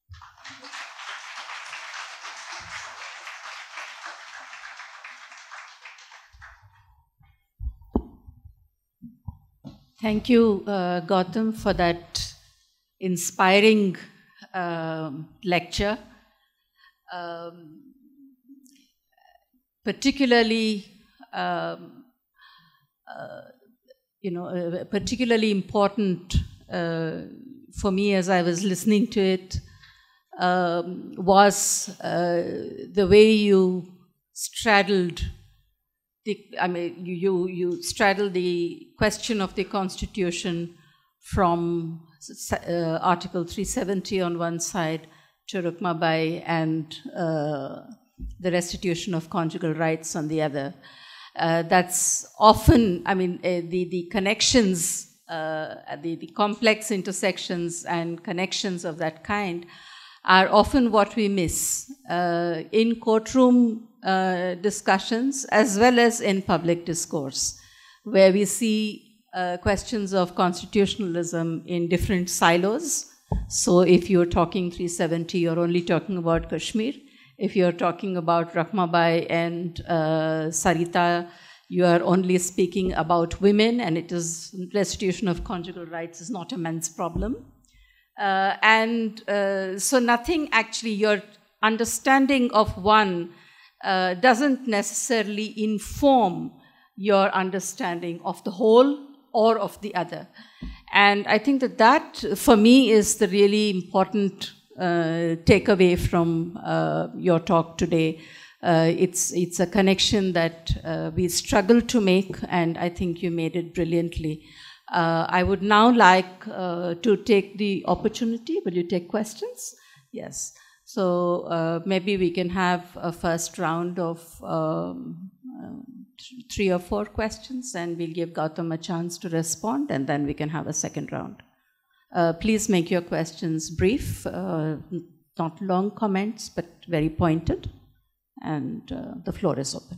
Thank you, Gautam, for that inspiring lecture. Particularly important for me as I was listening to it was the way you straddled you straddled the question of the Constitution from Article 370 on one side to Rukmabai and the restitution of conjugal rights on the other. That's often, the connections, the complex intersections and connections of that kind are often what we miss in courtroom discussions as well as in public discourse, where we see questions of constitutionalism in different silos. So if you're talking 370, you're only talking about Kashmir. If you're talking about Rukmabai and Sarita, you are only speaking about women, and it is restitution of conjugal rights is not a men's problem. So nothing actually, your understanding of one doesn't necessarily inform your understanding of the whole or of the other. And I think that for me is the really important takeaway from your talk today. It's a connection that we struggle to make, and I think you made it brilliantly. I would now like to take the opportunity. Will you take questions? Yes. So maybe we can have a first round of 3 or 4 questions, and we'll give Gautam a chance to respond, and then we can have a second round. Please make your questions brief, not long comments, but very pointed, and the floor is open.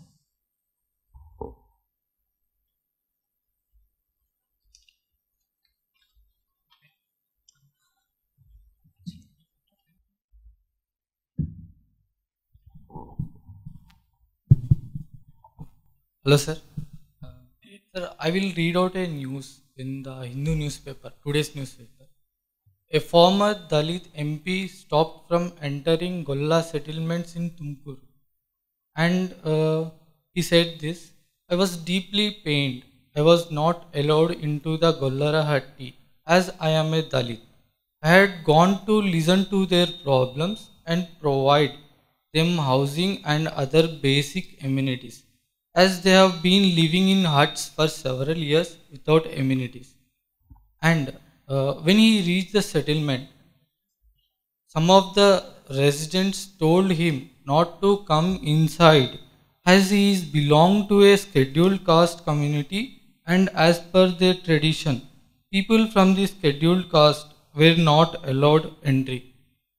Hello, sir. Sir, I will read out a news in the Hindu newspaper, today's newspaper. A former Dalit MP stopped from entering Golla settlements in Tumkur. And he said this: I was deeply pained. I was not allowed into the Gollara Hatti as I am a Dalit. I had gone to listen to their problems and provide them housing and other basic amenities, as they have been living in huts for several years without amenities. And when he reached the settlement, some of the residents told him not to come inside as he is belonged to a scheduled caste community, and as per their tradition, people from the scheduled caste were not allowed entry.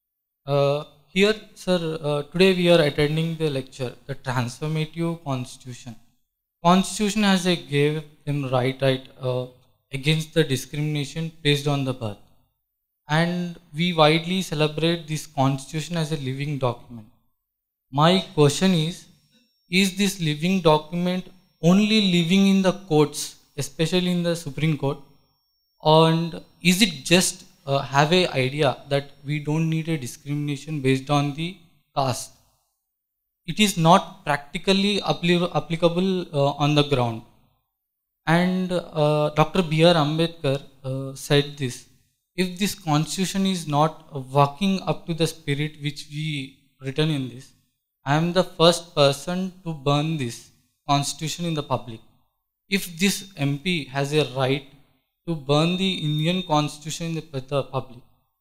Here, sir, today we are attending the lecture, the Transformative Constitution. Constitution has a gave them right against the discrimination based on the birth, and we widely celebrate this Constitution as a living document. My question is this living document only living in the courts, especially in the Supreme Court, and is it just have a idea that we don't need a discrimination based on the caste? It is not practically applicable on the ground. And Dr. B.R. Ambedkar said this: if this constitution is not working up to the spirit which we written in this, I am the first person to burn this constitution in the public. If this MP has a right to burn the Indian constitution in the public,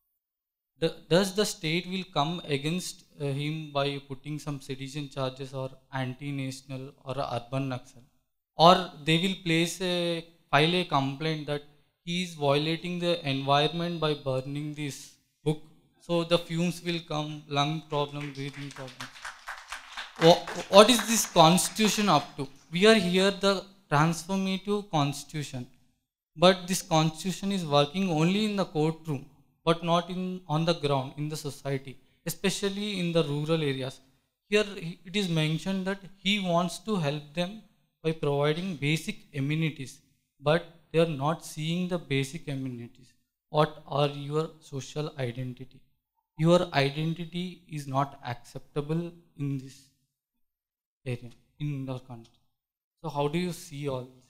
does the state will come against him by putting some sedition charges or anti-national or urban naxal, or they will file a complaint that he is violating the environment by burning this book, so the fumes will come, lung problem, breathing problem. What is this constitution up to? We are here the transformative constitution, but this constitution is working only in the courtroom, but not on the ground, in the society, especially in the rural areas. Here it is mentioned that he wants to help them by providing basic amenities, but they are not seeing the basic amenities. What are your social identity? Your identity is not acceptable in this area, in our country. So how do you see all this?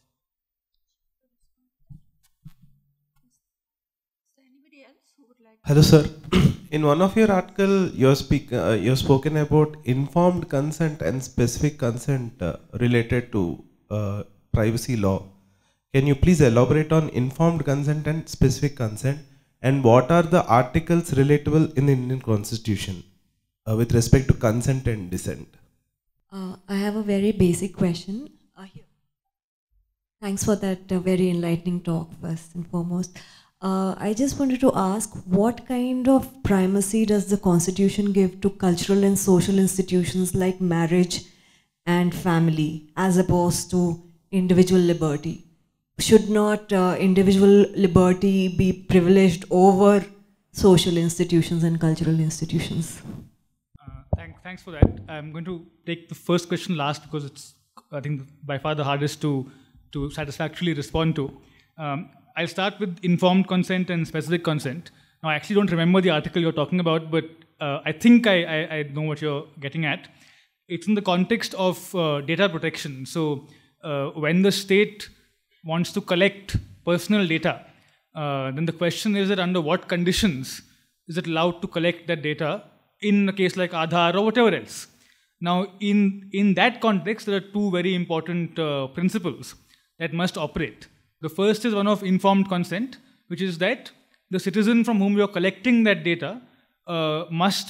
Hello, sir. In one of your article, you've spoken about informed consent and specific consent related to privacy law. Can you please elaborate on informed consent and specific consent, and what are the articles relatable in the Indian Constitution with respect to consent and dissent? I have a very basic question. Thanks for that very enlightening talk, first and foremost. I just wanted to ask, what kind of primacy does the Constitution give to cultural and social institutions like marriage and family as opposed to individual liberty? Should not individual liberty be privileged over social institutions and cultural institutions? Thanks for that. I'm going to take the first question last because it's, I think, by far the hardest to satisfactorily respond to. I'll start with informed consent and specific consent. Now, I actually don't remember the article you're talking about, but I think I know what you're getting at. It's in the context of data protection. So when the state wants to collect personal data, then the question is that under what conditions is it allowed to collect that data in a case like Aadhaar or whatever else. Now, in that context, there are two very important principles that must operate. The first is one of informed consent, which is that the citizen from whom you are collecting that data must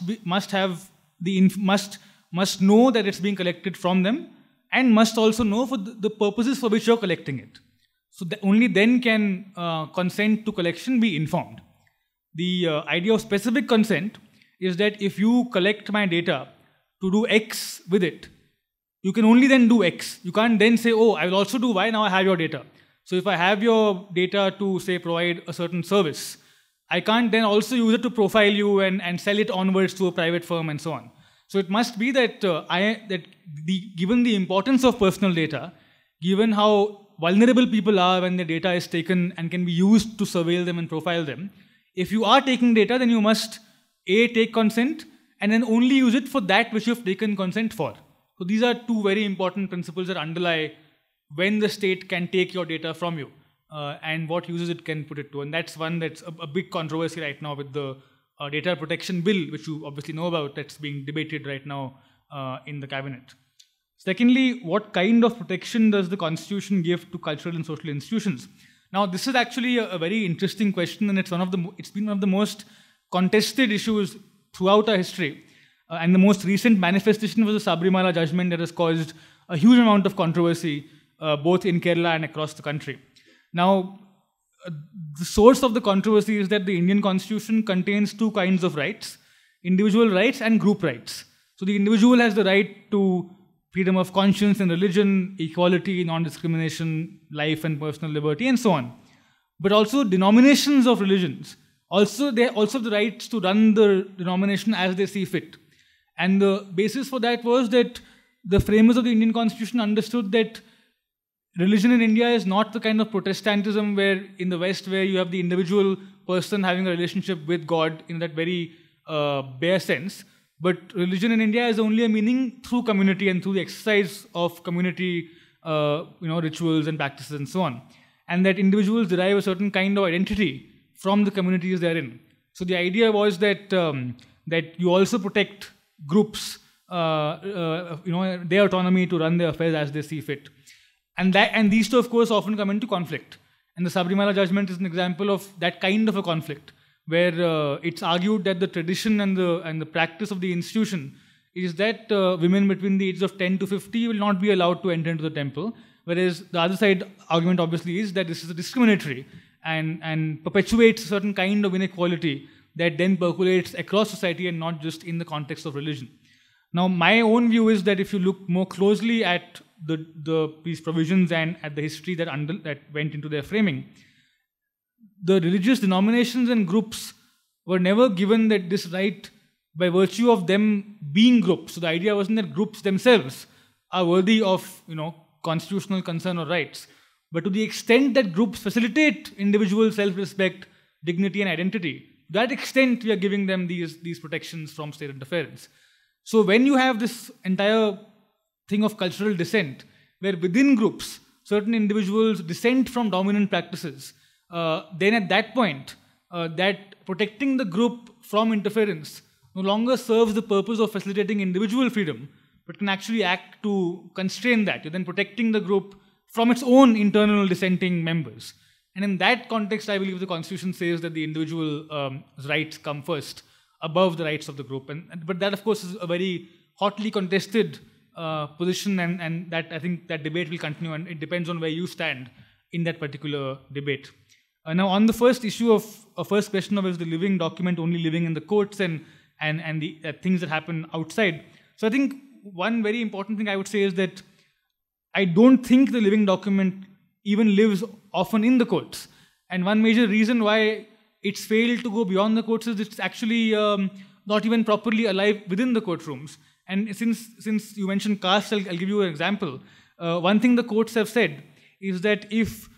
know that it's being collected from them, and must also know for the purposes for which you are collecting it. So only then can consent to collection be informed. The idea of specific consent is that if you collect my data to do X with it, you can only then do X. You can't then say, oh, I will also do Y, now I have your data. So if I have your data to, say, provide a certain service, I can't then also use it to profile you and sell it onwards to a private firm and so on. So it must be that, given the importance of personal data, given how vulnerable people are when their data is taken and can be used to surveil them and profile them, if you are taking data, then you must A, take consent, and then only use it for that which you have taken consent for. So these are two very important principles that underlie when the state can take your data from you and what uses it can put it to. And that's one that's a big controversy right now with the data protection bill, which you obviously know about, that's being debated right now in the cabinet. Secondly, what kind of protection does the Constitution give to cultural and social institutions? Now, this is actually a very interesting question, and it's been one of the most contested issues throughout our history. And the most recent manifestation was the Sabarimala judgment that has caused a huge amount of controversy, both in Kerala and across the country. Now, the source of the controversy is that the Indian Constitution contains two kinds of rights: individual rights and group rights. So the individual has the right to freedom of conscience and religion, equality, non-discrimination, life and personal liberty, and so on. But also denominations of religions, they also have the right to run the denomination as they see fit. And the basis for that was that the framers of the Indian Constitution understood that religion in India is not the kind of Protestantism where in the West, where you have the individual person having a relationship with God in that very bare sense. But religion in India is only a meaning through community and through the exercise of community, rituals and practices and so on. And that individuals derive a certain kind of identity from the communities they're in. So the idea was that that you also protect groups, their autonomy to run their affairs as they see fit. And these two, of course, often come into conflict. And the Sabarimala judgment is an example of that kind of a conflict, where it's argued that the tradition and the practice of the institution is that women between the ages of 10 to 50 will not be allowed to enter into the temple, whereas the other side argument obviously is that this is discriminatory and perpetuates a certain kind of inequality that then percolates across society and not just in the context of religion. Now, my own view is that if you look more closely at these provisions and at the history that went into their framing, the religious denominations and groups were never given this right by virtue of them being groups. So the idea wasn't that groups themselves are worthy of constitutional concern or rights, but to the extent that groups facilitate individual self-respect, dignity and identity, to that extent we are giving them these protections from state interference. So when you have this entire thing of cultural dissent, where within groups certain individuals dissent from dominant practices, then at that point, that protecting the group from interference no longer serves the purpose of facilitating individual freedom, but can actually act to constrain that. You're then protecting the group from its own internal dissenting members. And in that context, I believe the Constitution says that the individual rights come first, above the rights of the group. But that, of course, is a very hotly contested position, and that I think that debate will continue, and it depends on where you stand in that particular debate. Now, on the first issue of first question of is the living document only living in the courts and the things that happen outside. So I think one very important thing I would say is that I don't think the living document even lives often in the courts. And one major reason why it's failed to go beyond the courts is it's actually not even properly alive within the courtrooms. And since you mentioned caste, I'll give you an example. One thing the courts have said is that if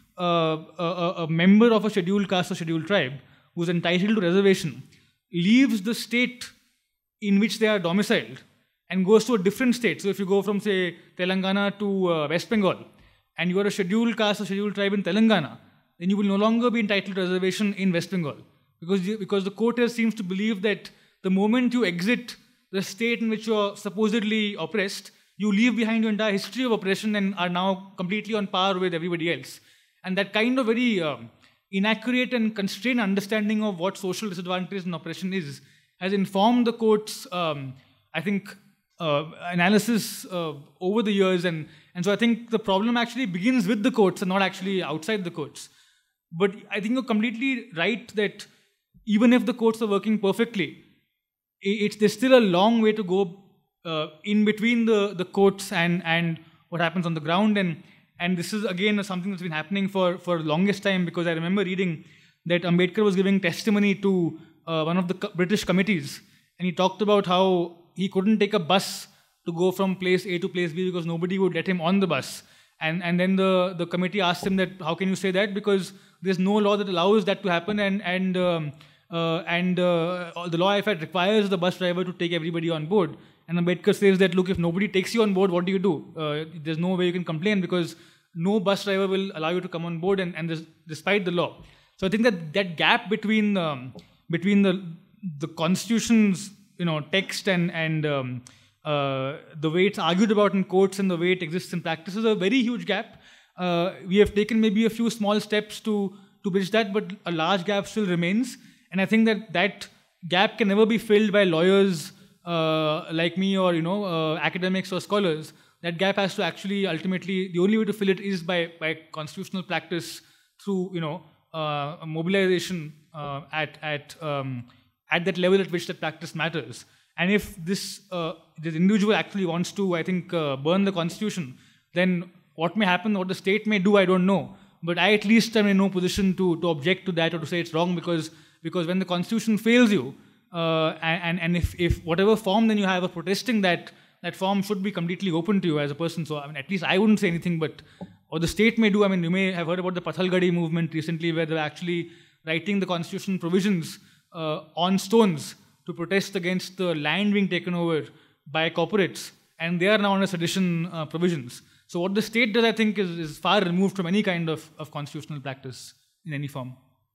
a member of a scheduled caste or scheduled tribe who's entitled to reservation leaves the state in which they are domiciled and goes to a different state, so if you go from, say, Telangana to West Bengal, and you are a scheduled caste or scheduled tribe in Telangana, then you will no longer be entitled to reservation in West Bengal. Because the court here seems to believe that the moment you exit the state in which you are supposedly oppressed, you leave behind your entire history of oppression and are now completely on par with everybody else. And that kind of very inaccurate and constrained understanding of what social disadvantage and oppression is has informed the court's, analysis over the years. And so I think the problem actually begins with the courts and not actually outside the courts. But I think you're completely right that even if the courts are working perfectly, there's still a long way to go in between the courts and what happens on the ground. And this is, again, something that's been happening for the longest time, because I remember reading that Ambedkar was giving testimony to one of the British committees, and he talked about how he couldn't take a bus to go from place A to place B because nobody would let him on the bus. And then the committee asked him that, how can you say that? Because there's no law that allows that to happen, and the law, in fact, requires the bus driver to take everybody on board. And Ambedkar says that, look, if nobody takes you on board, what do you do? There's no way you can complain, because no bus driver will allow you to come on board, and despite the law. So I think that gap between the the constitution's text and the way it's argued about in courts and the way it exists in practice is a very huge gap. We have taken maybe a few small steps to bridge that, but a large gap still remains. And I think that gap can never be filled by lawyers like me or academics or scholars. That gap has to actually ultimately, the only way to fill it is by constitutional practice through mobilization at that level at which the practice matters. And if this individual actually wants to, I think, burn the constitution, then what may happen, what the state may do, I don't know. But I at least am in no position to object to that or to say it's wrong, because when the constitution fails you, and if whatever form then you have of protesting, that form should be completely open to you as a person. So I mean, at least I wouldn't say anything, but or the state may do. I mean, you may have heard about the Pathalgadi movement recently, where they're actually writing the constitution provisions on stones to protest against the land being taken over by corporates, and they are now under sedition provisions. So what the state does, I think, is far removed from any kind of constitutional practice in any form.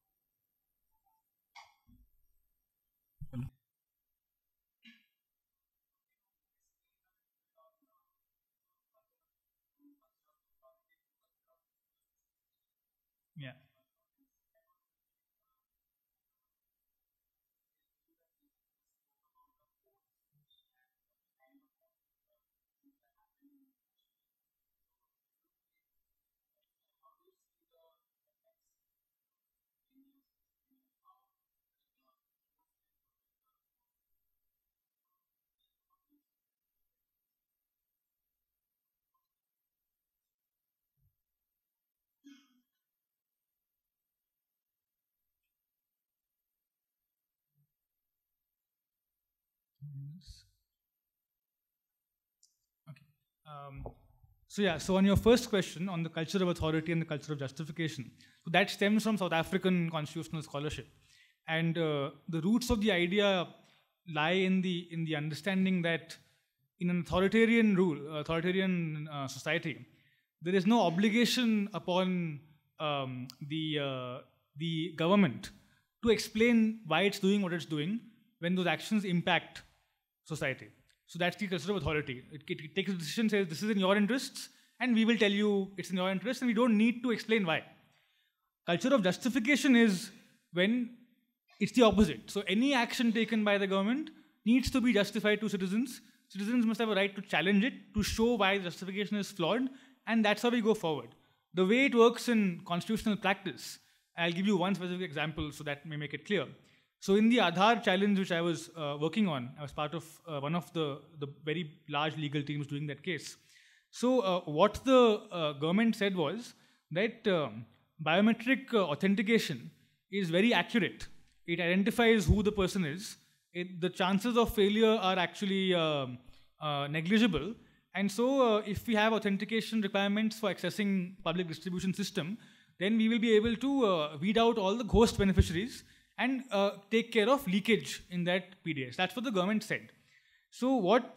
Yeah. Okay. So on your first question on the culture of authority and the culture of justification, so that stems from South African constitutional scholarship, and the roots of the idea lie in the understanding that in an authoritarian society, there is no obligation upon the government to explain why it's doing what it's doing when those actions impact society. So that's the culture of authority. It takes a decision, says this is in your interests, and we will tell you it's in your interest, and we don't need to explain why. Culture of justification is when it's the opposite. So any action taken by the government needs to be justified to citizens. Citizens must have a right to challenge it, to show why the justification is flawed, and that's how we go forward. The way it works in constitutional practice, I'll give you one specific example so that may make it clear. So in the Aadhaar challenge which I was working on, I was part of one of the very large legal teams doing that case. So what the government said was that biometric authentication is very accurate. It identifies who the person is. The chances of failure are actually negligible. And so if we have authentication requirements for accessing public distribution system, then we will be able to weed out all the ghost beneficiaries and take care of leakage in that PDS. That's what the government said. So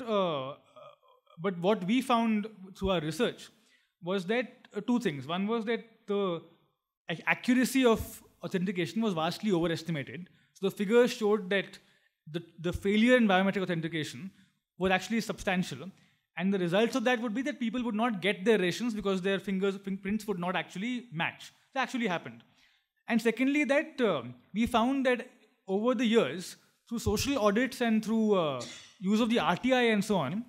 but what we found through our research was that two things. One was that the accuracy of authentication was vastly overestimated. So the figures showed that the failure in biometric authentication was actually substantial. And the results of that would be that people would not get their rations because their fingerprints would not actually match. That actually happened. And secondly, that we found that over the years, through social audits and through use of the RTI and so on,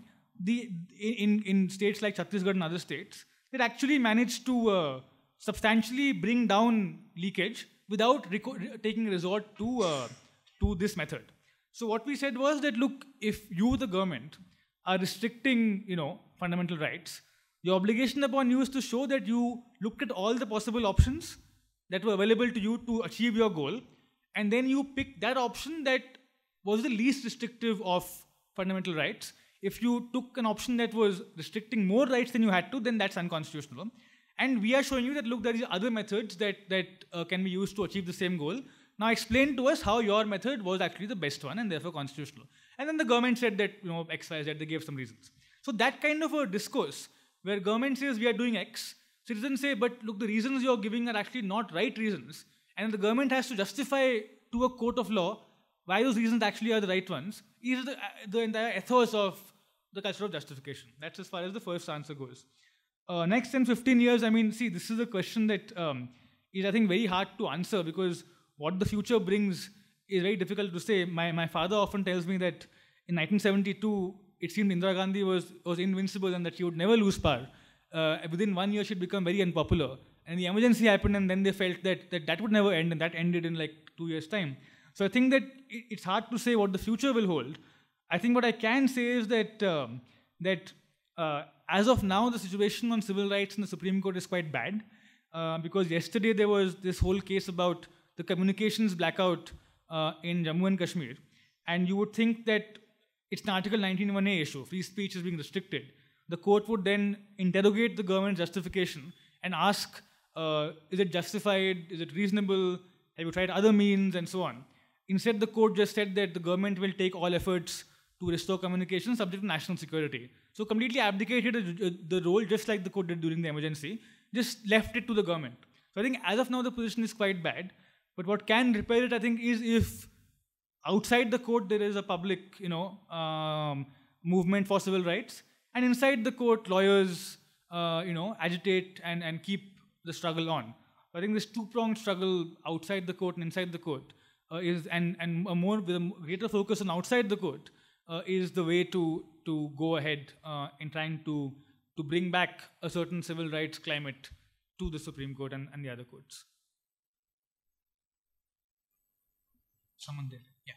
in states like Chhattisgarh and other states, it actually managed to substantially bring down leakage without taking resort to this method. So what we said was that, look, if you, the government, are restricting, fundamental rights, the obligation upon you is to show that you looked at all the possible options that were available to you to achieve your goal, and then you pick that option that was the least restrictive of fundamental rights. If you took an option that was restricting more rights than you had to, then that's unconstitutional. And we are showing you that, look, there are other methods that can be used to achieve the same goal. Now explain to us how your method was actually the best one and therefore constitutional. And then the government said that, X, Y, Z, they gave some reasons. So that kind of a discourse where government says we are doing X, citizens say, but look, the reasons you're giving are actually not right reasons. And the government has to justify to a court of law why those reasons actually are the right ones, is the entire ethos of the culture of justification. That's as far as the first answer goes. Next 10, 15 years, I mean, see, this is a question that is, I think, very hard to answer, because what the future brings is very difficult to say. My father often tells me that in 1972, it seemed Indira Gandhi was invincible and that she would never lose power. Within 1 year, she'd become very unpopular. And the emergency happened, and then they felt that would never end, and that ended in like 2 years' time. So I think that it's hard to say what the future will hold. I think what I can say is that as of now, the situation on civil rights in the Supreme Court is quite bad, because yesterday there was this whole case about the communications blackout in Jammu and Kashmir, and you would think that it's an Article 19(1)A issue. Free speech is being restricted. The court would then interrogate the government's justification and ask, is it justified? Is it reasonable? Have you tried other means? And so on. Instead, the court just said that the government will take all efforts to restore communication subject to national security. So completely abdicated the role, just like the court did during the emergency, just left it to the government. So I think as of now, the position is quite bad. But what can repair it, I think, is if outside the court there is a public, movement for civil rights, and inside the court, lawyers, agitate and keep the struggle on. I think this two-pronged struggle outside the court and inside the court with a greater focus on outside the court is the way to go ahead in trying to bring back a certain civil rights climate to the Supreme Court and the other courts. Someone there, yeah.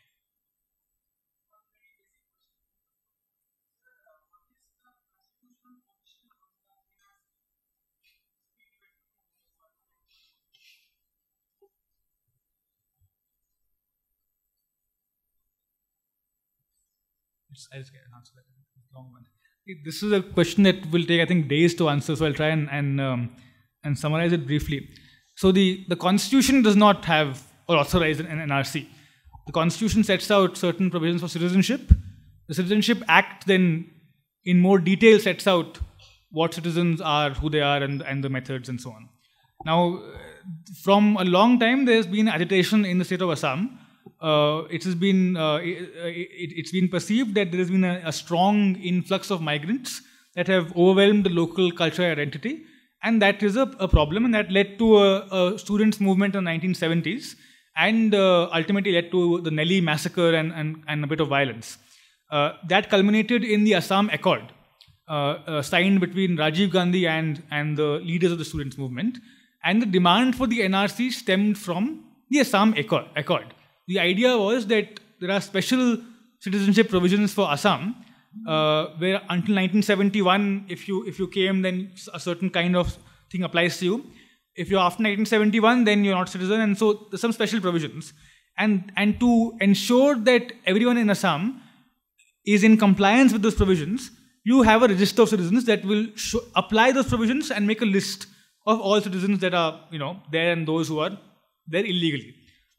I just get an answer that long one. This is a question that will take, I think, days to answer, so I'll try and summarize it briefly. So the Constitution does not have or authorize an NRC. The Constitution sets out certain provisions for citizenship. The Citizenship Act then, in more detail, sets out what citizens are, who they are, and the methods, and so on. Now, from a long time, there's been agitation in the state of Assam. It's been perceived that there has been a strong influx of migrants that have overwhelmed the local cultural identity, and that is a problem, and that led to a students' movement in the 1970s, and ultimately led to the Nelly massacre and a bit of violence. That culminated in the Assam Accord, signed between Rajiv Gandhi and the leaders of the students' movement, and the demand for the NRC stemmed from the Assam Accord. The idea was that there are special citizenship provisions for Assam, where until 1971, if you came, then a certain kind of thing applies to you. If you're after 1971, then you're not a citizen, and so there's some special provisions. And to ensure that everyone in Assam is in compliance with those provisions, you have a register of citizens that will apply those provisions and make a list of all citizens that are there and those who are there illegally.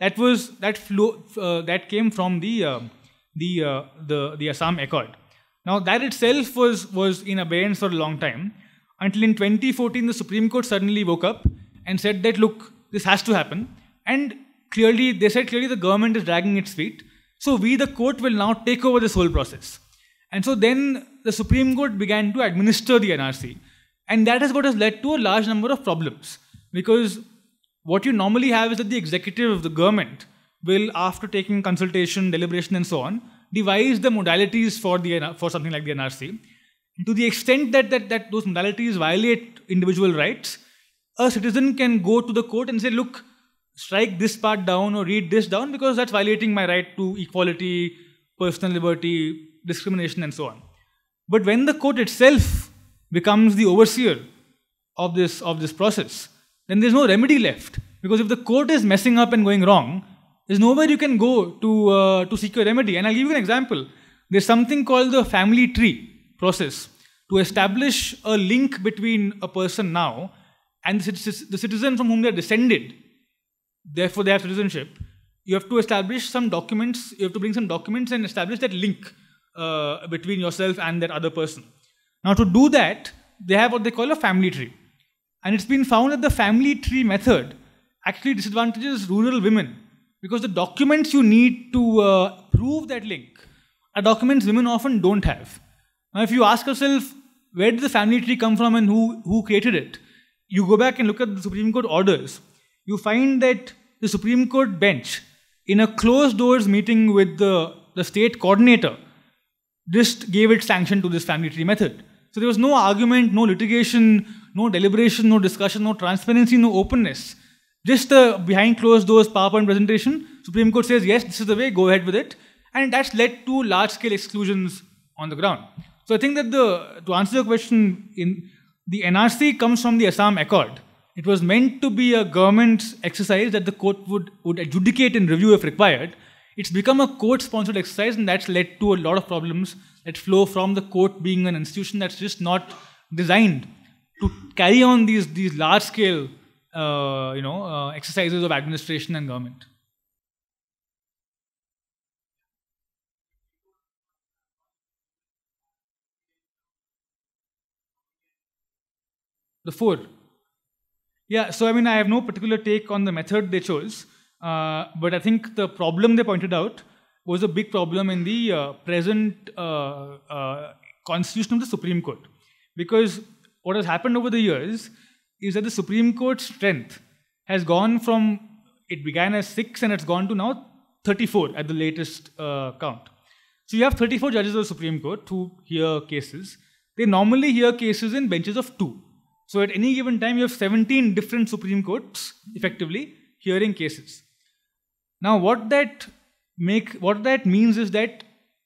That came from the Assam Accord. Now that itself was in abeyance for a long time, until in 2014 the Supreme Court suddenly woke up and said that, look, this has to happen, and they said clearly the government is dragging its feet, so we, the court, will now take over this whole process. And so then the Supreme Court began to administer the NRC, and that is what has led to a large number of problems, because what you normally have is that the executive of the government will, after taking consultation, deliberation, and so on, devise the modalities for something like the NRC. To the extent that those modalities violate individual rights, a citizen can go to the court and say, look, strike this part down or read this down because that's violating my right to equality, personal liberty, discrimination, and so on. But when the court itself becomes the overseer of this process, then there's no remedy left. Because if the court is messing up and going wrong, there's nowhere you can go to seek a remedy. And I'll give you an example. There's something called the family tree process to establish a link between a person now and the citizen from whom they are descended. Therefore, they have citizenship. You have to establish some documents. You have to bring some documents and establish that link between yourself and that other person. Now, to do that, they have what they call a family tree. And it's been found that the family tree method actually disadvantages rural women because the documents you need to prove that link are documents women often don't have. Now, if you ask yourself, where did the family tree come from and who created it? You go back and look at the Supreme Court orders. You find that the Supreme Court bench, in a closed doors meeting with the state coordinator, just gave its sanction to this family tree method. So there was no argument, no litigation, no deliberation, no discussion, no transparency, no openness. Just a behind closed doors PowerPoint presentation. Supreme Court says, yes, this is the way, go ahead with it. And that's led to large-scale exclusions on the ground. So I think that to answer your question, the NRC comes from the Assam Accord. It was meant to be a government's exercise that the court would adjudicate and review if required. It's become a court-sponsored exercise, and that's led to a lot of problems that flow from the court being an institution that's just not designed to carry on these large-scale exercises of administration and government. The 4. Yeah, so I mean, I have no particular take on the method they chose, but I think the problem they pointed out was a big problem in the present constitution of the Supreme Court. Because what has happened over the years is that the Supreme Court's strength has gone from, it began as 6 and it's gone to now 34 at the latest count. So you have 34 judges of the Supreme Court who hear cases. They normally hear cases in benches of 2. So at any given time, you have 17 different Supreme Courts, effectively, hearing cases. Now, what that means is that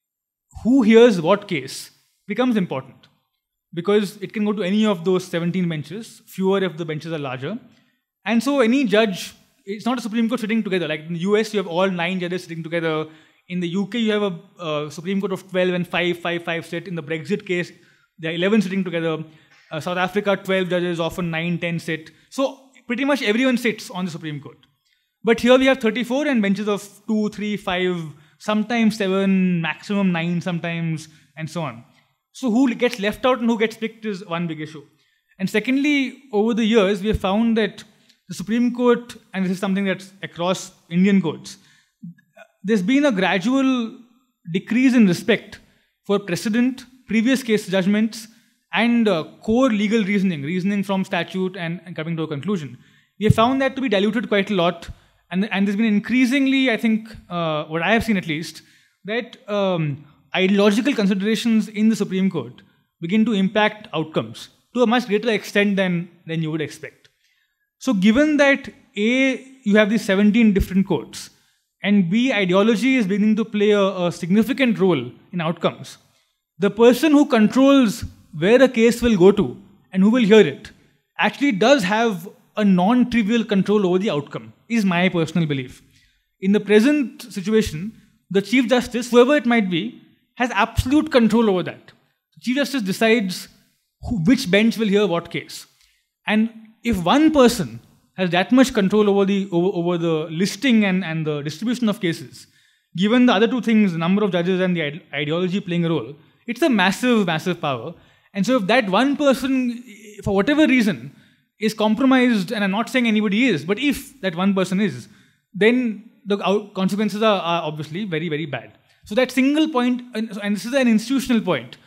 who hears what case becomes important, because it can go to any of those 17 benches, fewer if the benches are larger. And so any judge, it's not a Supreme Court sitting together. Like in the US, you have all 9 judges sitting together. In the UK, you have a Supreme Court of 12 and 5 sit. In the Brexit case, there are 11 sitting together. South Africa, 12 judges, often 9, 10 sit. So pretty much everyone sits on the Supreme Court. But here we have 34 and benches of 2, 3, 5, sometimes 7, maximum 9 sometimes, and so on. So who gets left out and who gets picked is one big issue. And secondly, over the years, we have found that the Supreme Court, and this is something that's across Indian courts, there's been a gradual decrease in respect for precedent, previous case judgments, and core legal reasoning from statute and coming to a conclusion. We have found that to be diluted quite a lot, and there's been increasingly, I think, what I have seen at least, that ideological considerations in the Supreme Court begin to impact outcomes to a much greater extent than you would expect. So given that A, you have these 17 different courts, and B, ideology is beginning to play a significant role in outcomes, the person who controls where a case will go to and who will hear it actually does have a non-trivial control over the outcome, is my personal belief. In the present situation, the Chief Justice, whoever it might be, has absolute control over that. The Chief Justice decides which bench will hear what case. And if one person has that much control over the listing and the distribution of cases, given the other two things, the number of judges and the ideology playing a role, it's a massive, massive power. And so if that one person, for whatever reason, is compromised, and I'm not saying anybody is, but if that one person is, then the consequences are obviously very, very bad. So that single point, and this is an institutional point,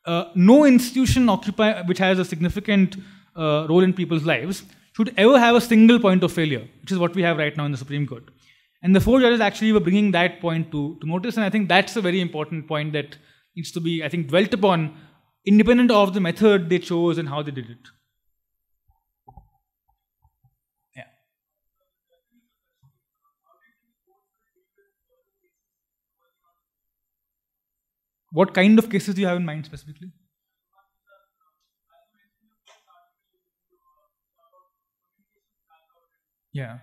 no institution which has a significant role in people's lives should ever have a single point of failure, which is what we have right now in the Supreme Court. And the 4 judges actually were bringing that point to notice, and I think that's a very important point that needs to be, I think, dwelt upon, independent of the method they chose and how they did it. Yeah. What kind of cases do you have in mind specifically? Yeah.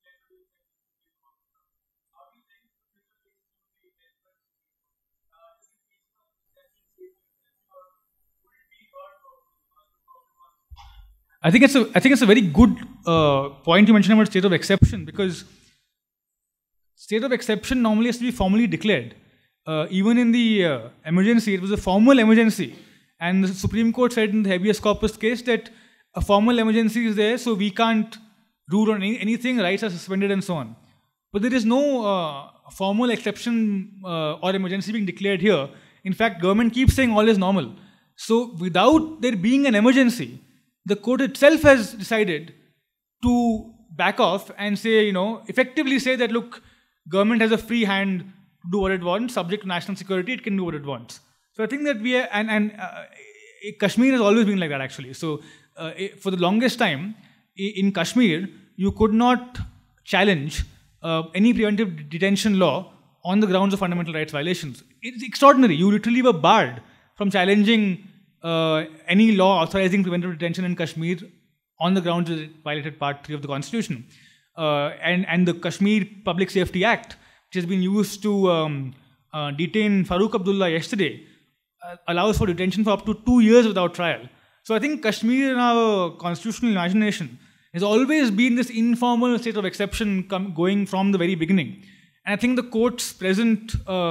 I think it's a very good point you mentioned about state of exception, because state of exception normally has to be formally declared. Even in the emergency, it was a formal emergency, and the Supreme Court said in the habeas corpus case that a formal emergency is there, so we can't rule on anything, rights are suspended and so on. But there is no formal exception or emergency being declared here. In fact, government keeps saying all is normal. So without there being an emergency, the court itself has decided to back off and say, effectively say that, look, government has a free hand to do what it wants, subject to national security, it can do what it wants. So I think that we are, Kashmir has always been like that actually. So for the longest time, in Kashmir, you could not challenge any preventive detention law on the grounds of fundamental rights violations. It's extraordinary. You literally were barred from challenging any law authorizing preventive detention in Kashmir on the grounds that it violated Part 3 of the Constitution. And the Kashmir Public Safety Act, which has been used to detain Farooq Abdullah yesterday, allows for detention for up to 2 years without trial. So I think Kashmir in our constitutional imagination has always been this informal state of exception going from the very beginning. And I think the court's present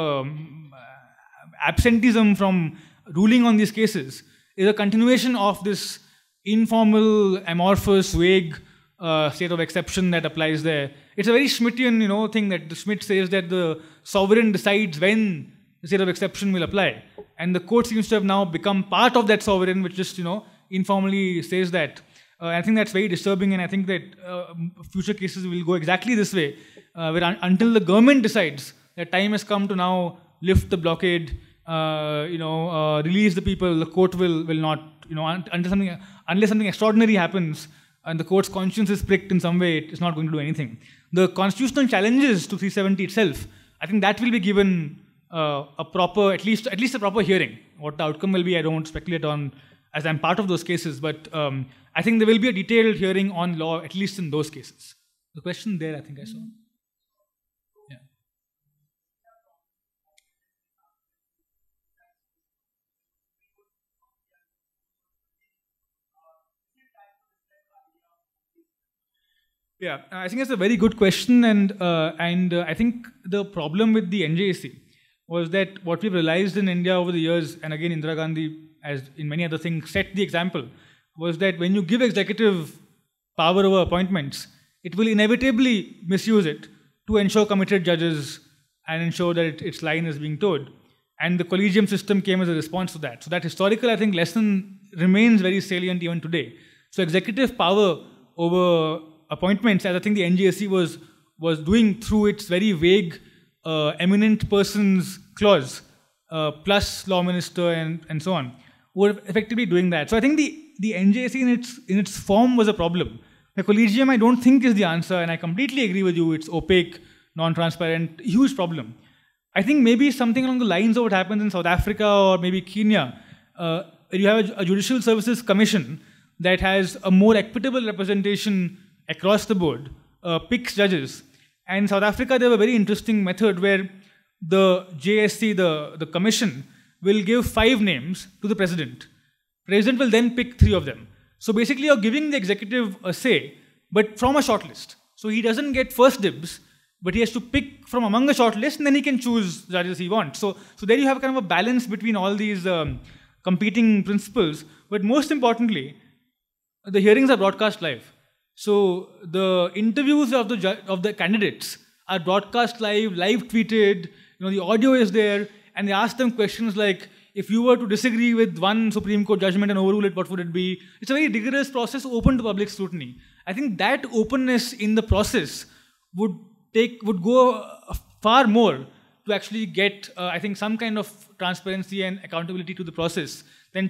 absenteeism from ruling on these cases is a continuation of this informal, amorphous, vague state of exception that applies there. It's a very Schmittian, thing that the Schmitt says that the sovereign decides when the state of exception will apply. And the court seems to have now become part of that sovereign, which just, informally says that. I think that's very disturbing, and I think that future cases will go exactly this way, where until the government decides that time has come to now lift the blockade, release the people, the court will not, unless something extraordinary happens and the court's conscience is pricked in some way, it's not going to do anything. The constitutional challenges to 370 itself, I think that will be given a proper, at least a proper hearing. What the outcome will be, I don't want to speculate on, as I'm part of those cases, but I think there will be a detailed hearing on law, at least in those cases. The question there, I think I saw. Yeah. Yeah, I think that's a very good question, and I think the problem with the NJAC was that what we've realized in India over the years, and again Indira Gandhi, as in many other things, set the example, was that when you give executive power over appointments, it will inevitably misuse it to ensure committed judges and ensure that its line is being towed. And the collegium system came as a response to that. So that historical, I think, lesson remains very salient even today. So executive power over appointments, as I think the NJAC was doing through its very vague eminent persons clause, plus law minister and so on, were effectively doing that. So I think the NJAC in its form was a problem. The collegium, I don't think, is the answer, and I completely agree with you. It's opaque, non-transparent, huge problem. I think maybe something along the lines of what happens in South Africa or maybe Kenya. You have a Judicial Services Commission that has a more equitable representation across the board, picks judges. And in South Africa, they have a very interesting method where the JSC, the commission, will give 5 names to the president. President will then pick 3 of them. So basically, you're giving the executive a say, but from a shortlist. So he doesn't get first dibs, but he has to pick from among a shortlist, and then he can choose judges he wants. So there you have kind of a balance between all these competing principles. But most importantly, the hearings are broadcast live. So the interviews of the candidates are broadcast live tweeted. The audio is there, and they ask them questions like, if you were to disagree with one Supreme Court judgment and overrule it, what would it be? It's a very rigorous process open to public scrutiny. I think that openness in the process would go far more to actually get, I think, some kind of transparency and accountability to the process than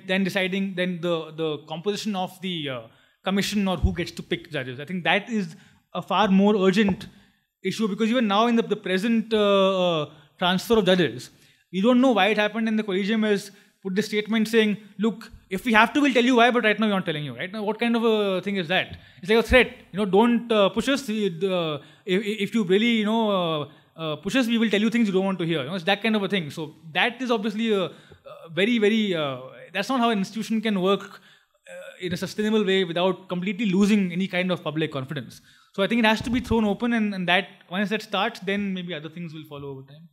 the composition of the commission or who gets to pick judges. I think that is a far more urgent issue, because even now in the present transfer of judges, you don't know why it happened, and the collegium has put the statement saying, look, if we have to, we'll tell you why, but right now we're not telling you. Right now, what kind of a thing is that? It's like a threat. Don't push us. If you really, push us, we will tell you things you don't want to hear. It's that kind of a thing. So that is obviously a very, very, that's not how an institution can work in a sustainable way without completely losing any kind of public confidence. So I think it has to be thrown open, and that once that starts, then maybe other things will follow over time.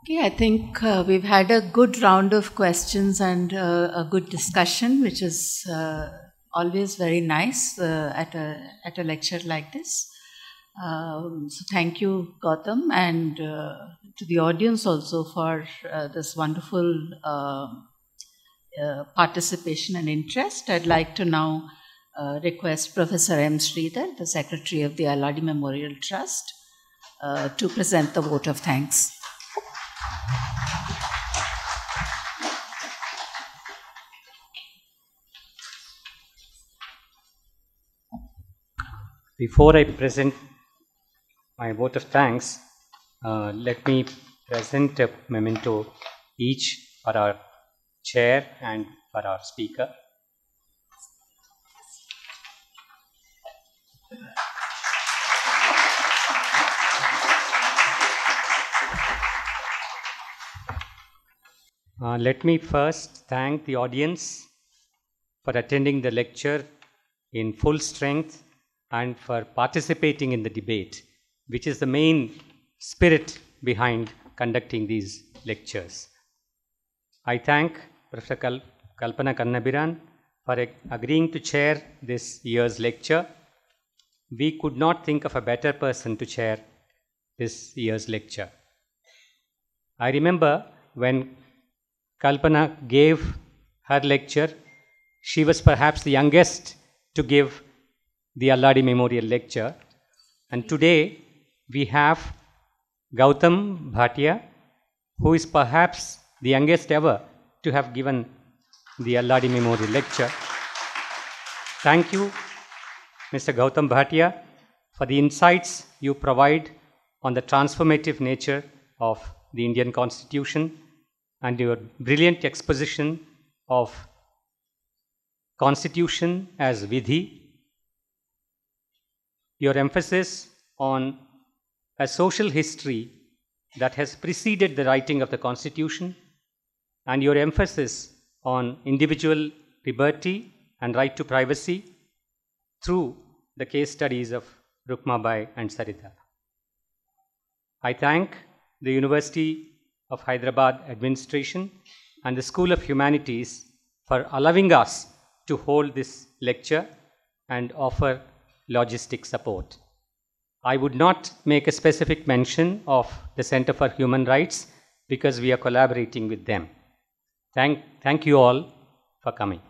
Okay, I think we've had a good round of questions and a good discussion, which is always very nice at a lecture like this. So thank you, Gautam, and to the audience also for this wonderful participation and interest. I'd like to now request Professor M. Sridhar, the Secretary of the Alladi Memorial Trust, to present the vote of thanks. Before I present my vote of thanks, let me present a memento each for our chair and for our speaker. Let me first thank the audience for attending the lecture in full strength and for participating in the debate, which is the main spirit behind conducting these lectures. I thank Professor Kalpana Kannabiran for agreeing to chair this year's lecture. We could not think of a better person to chair this year's lecture. I remember when Kalpana gave her lecture, she was perhaps the youngest to give the Alladi Memorial Lecture. And today we have Gautam Bhatia, who is perhaps the youngest ever to have given the Alladi Memorial Lecture. Thank you, Mr. Gautam Bhatia, for the insights you provide on the transformative nature of the Indian Constitution and your brilliant exposition of Constitution as Vidhi, your emphasis on a social history that has preceded the writing of the Constitution, and your emphasis on individual liberty and right to privacy through the case studies of Rukmabai and Sarita. I thank the University of Hyderabad administration and the School of Humanities for allowing us to hold this lecture and offer logistic support. I would not make a specific mention of the Center for Human Rights because we are collaborating with them. Thank you all for coming.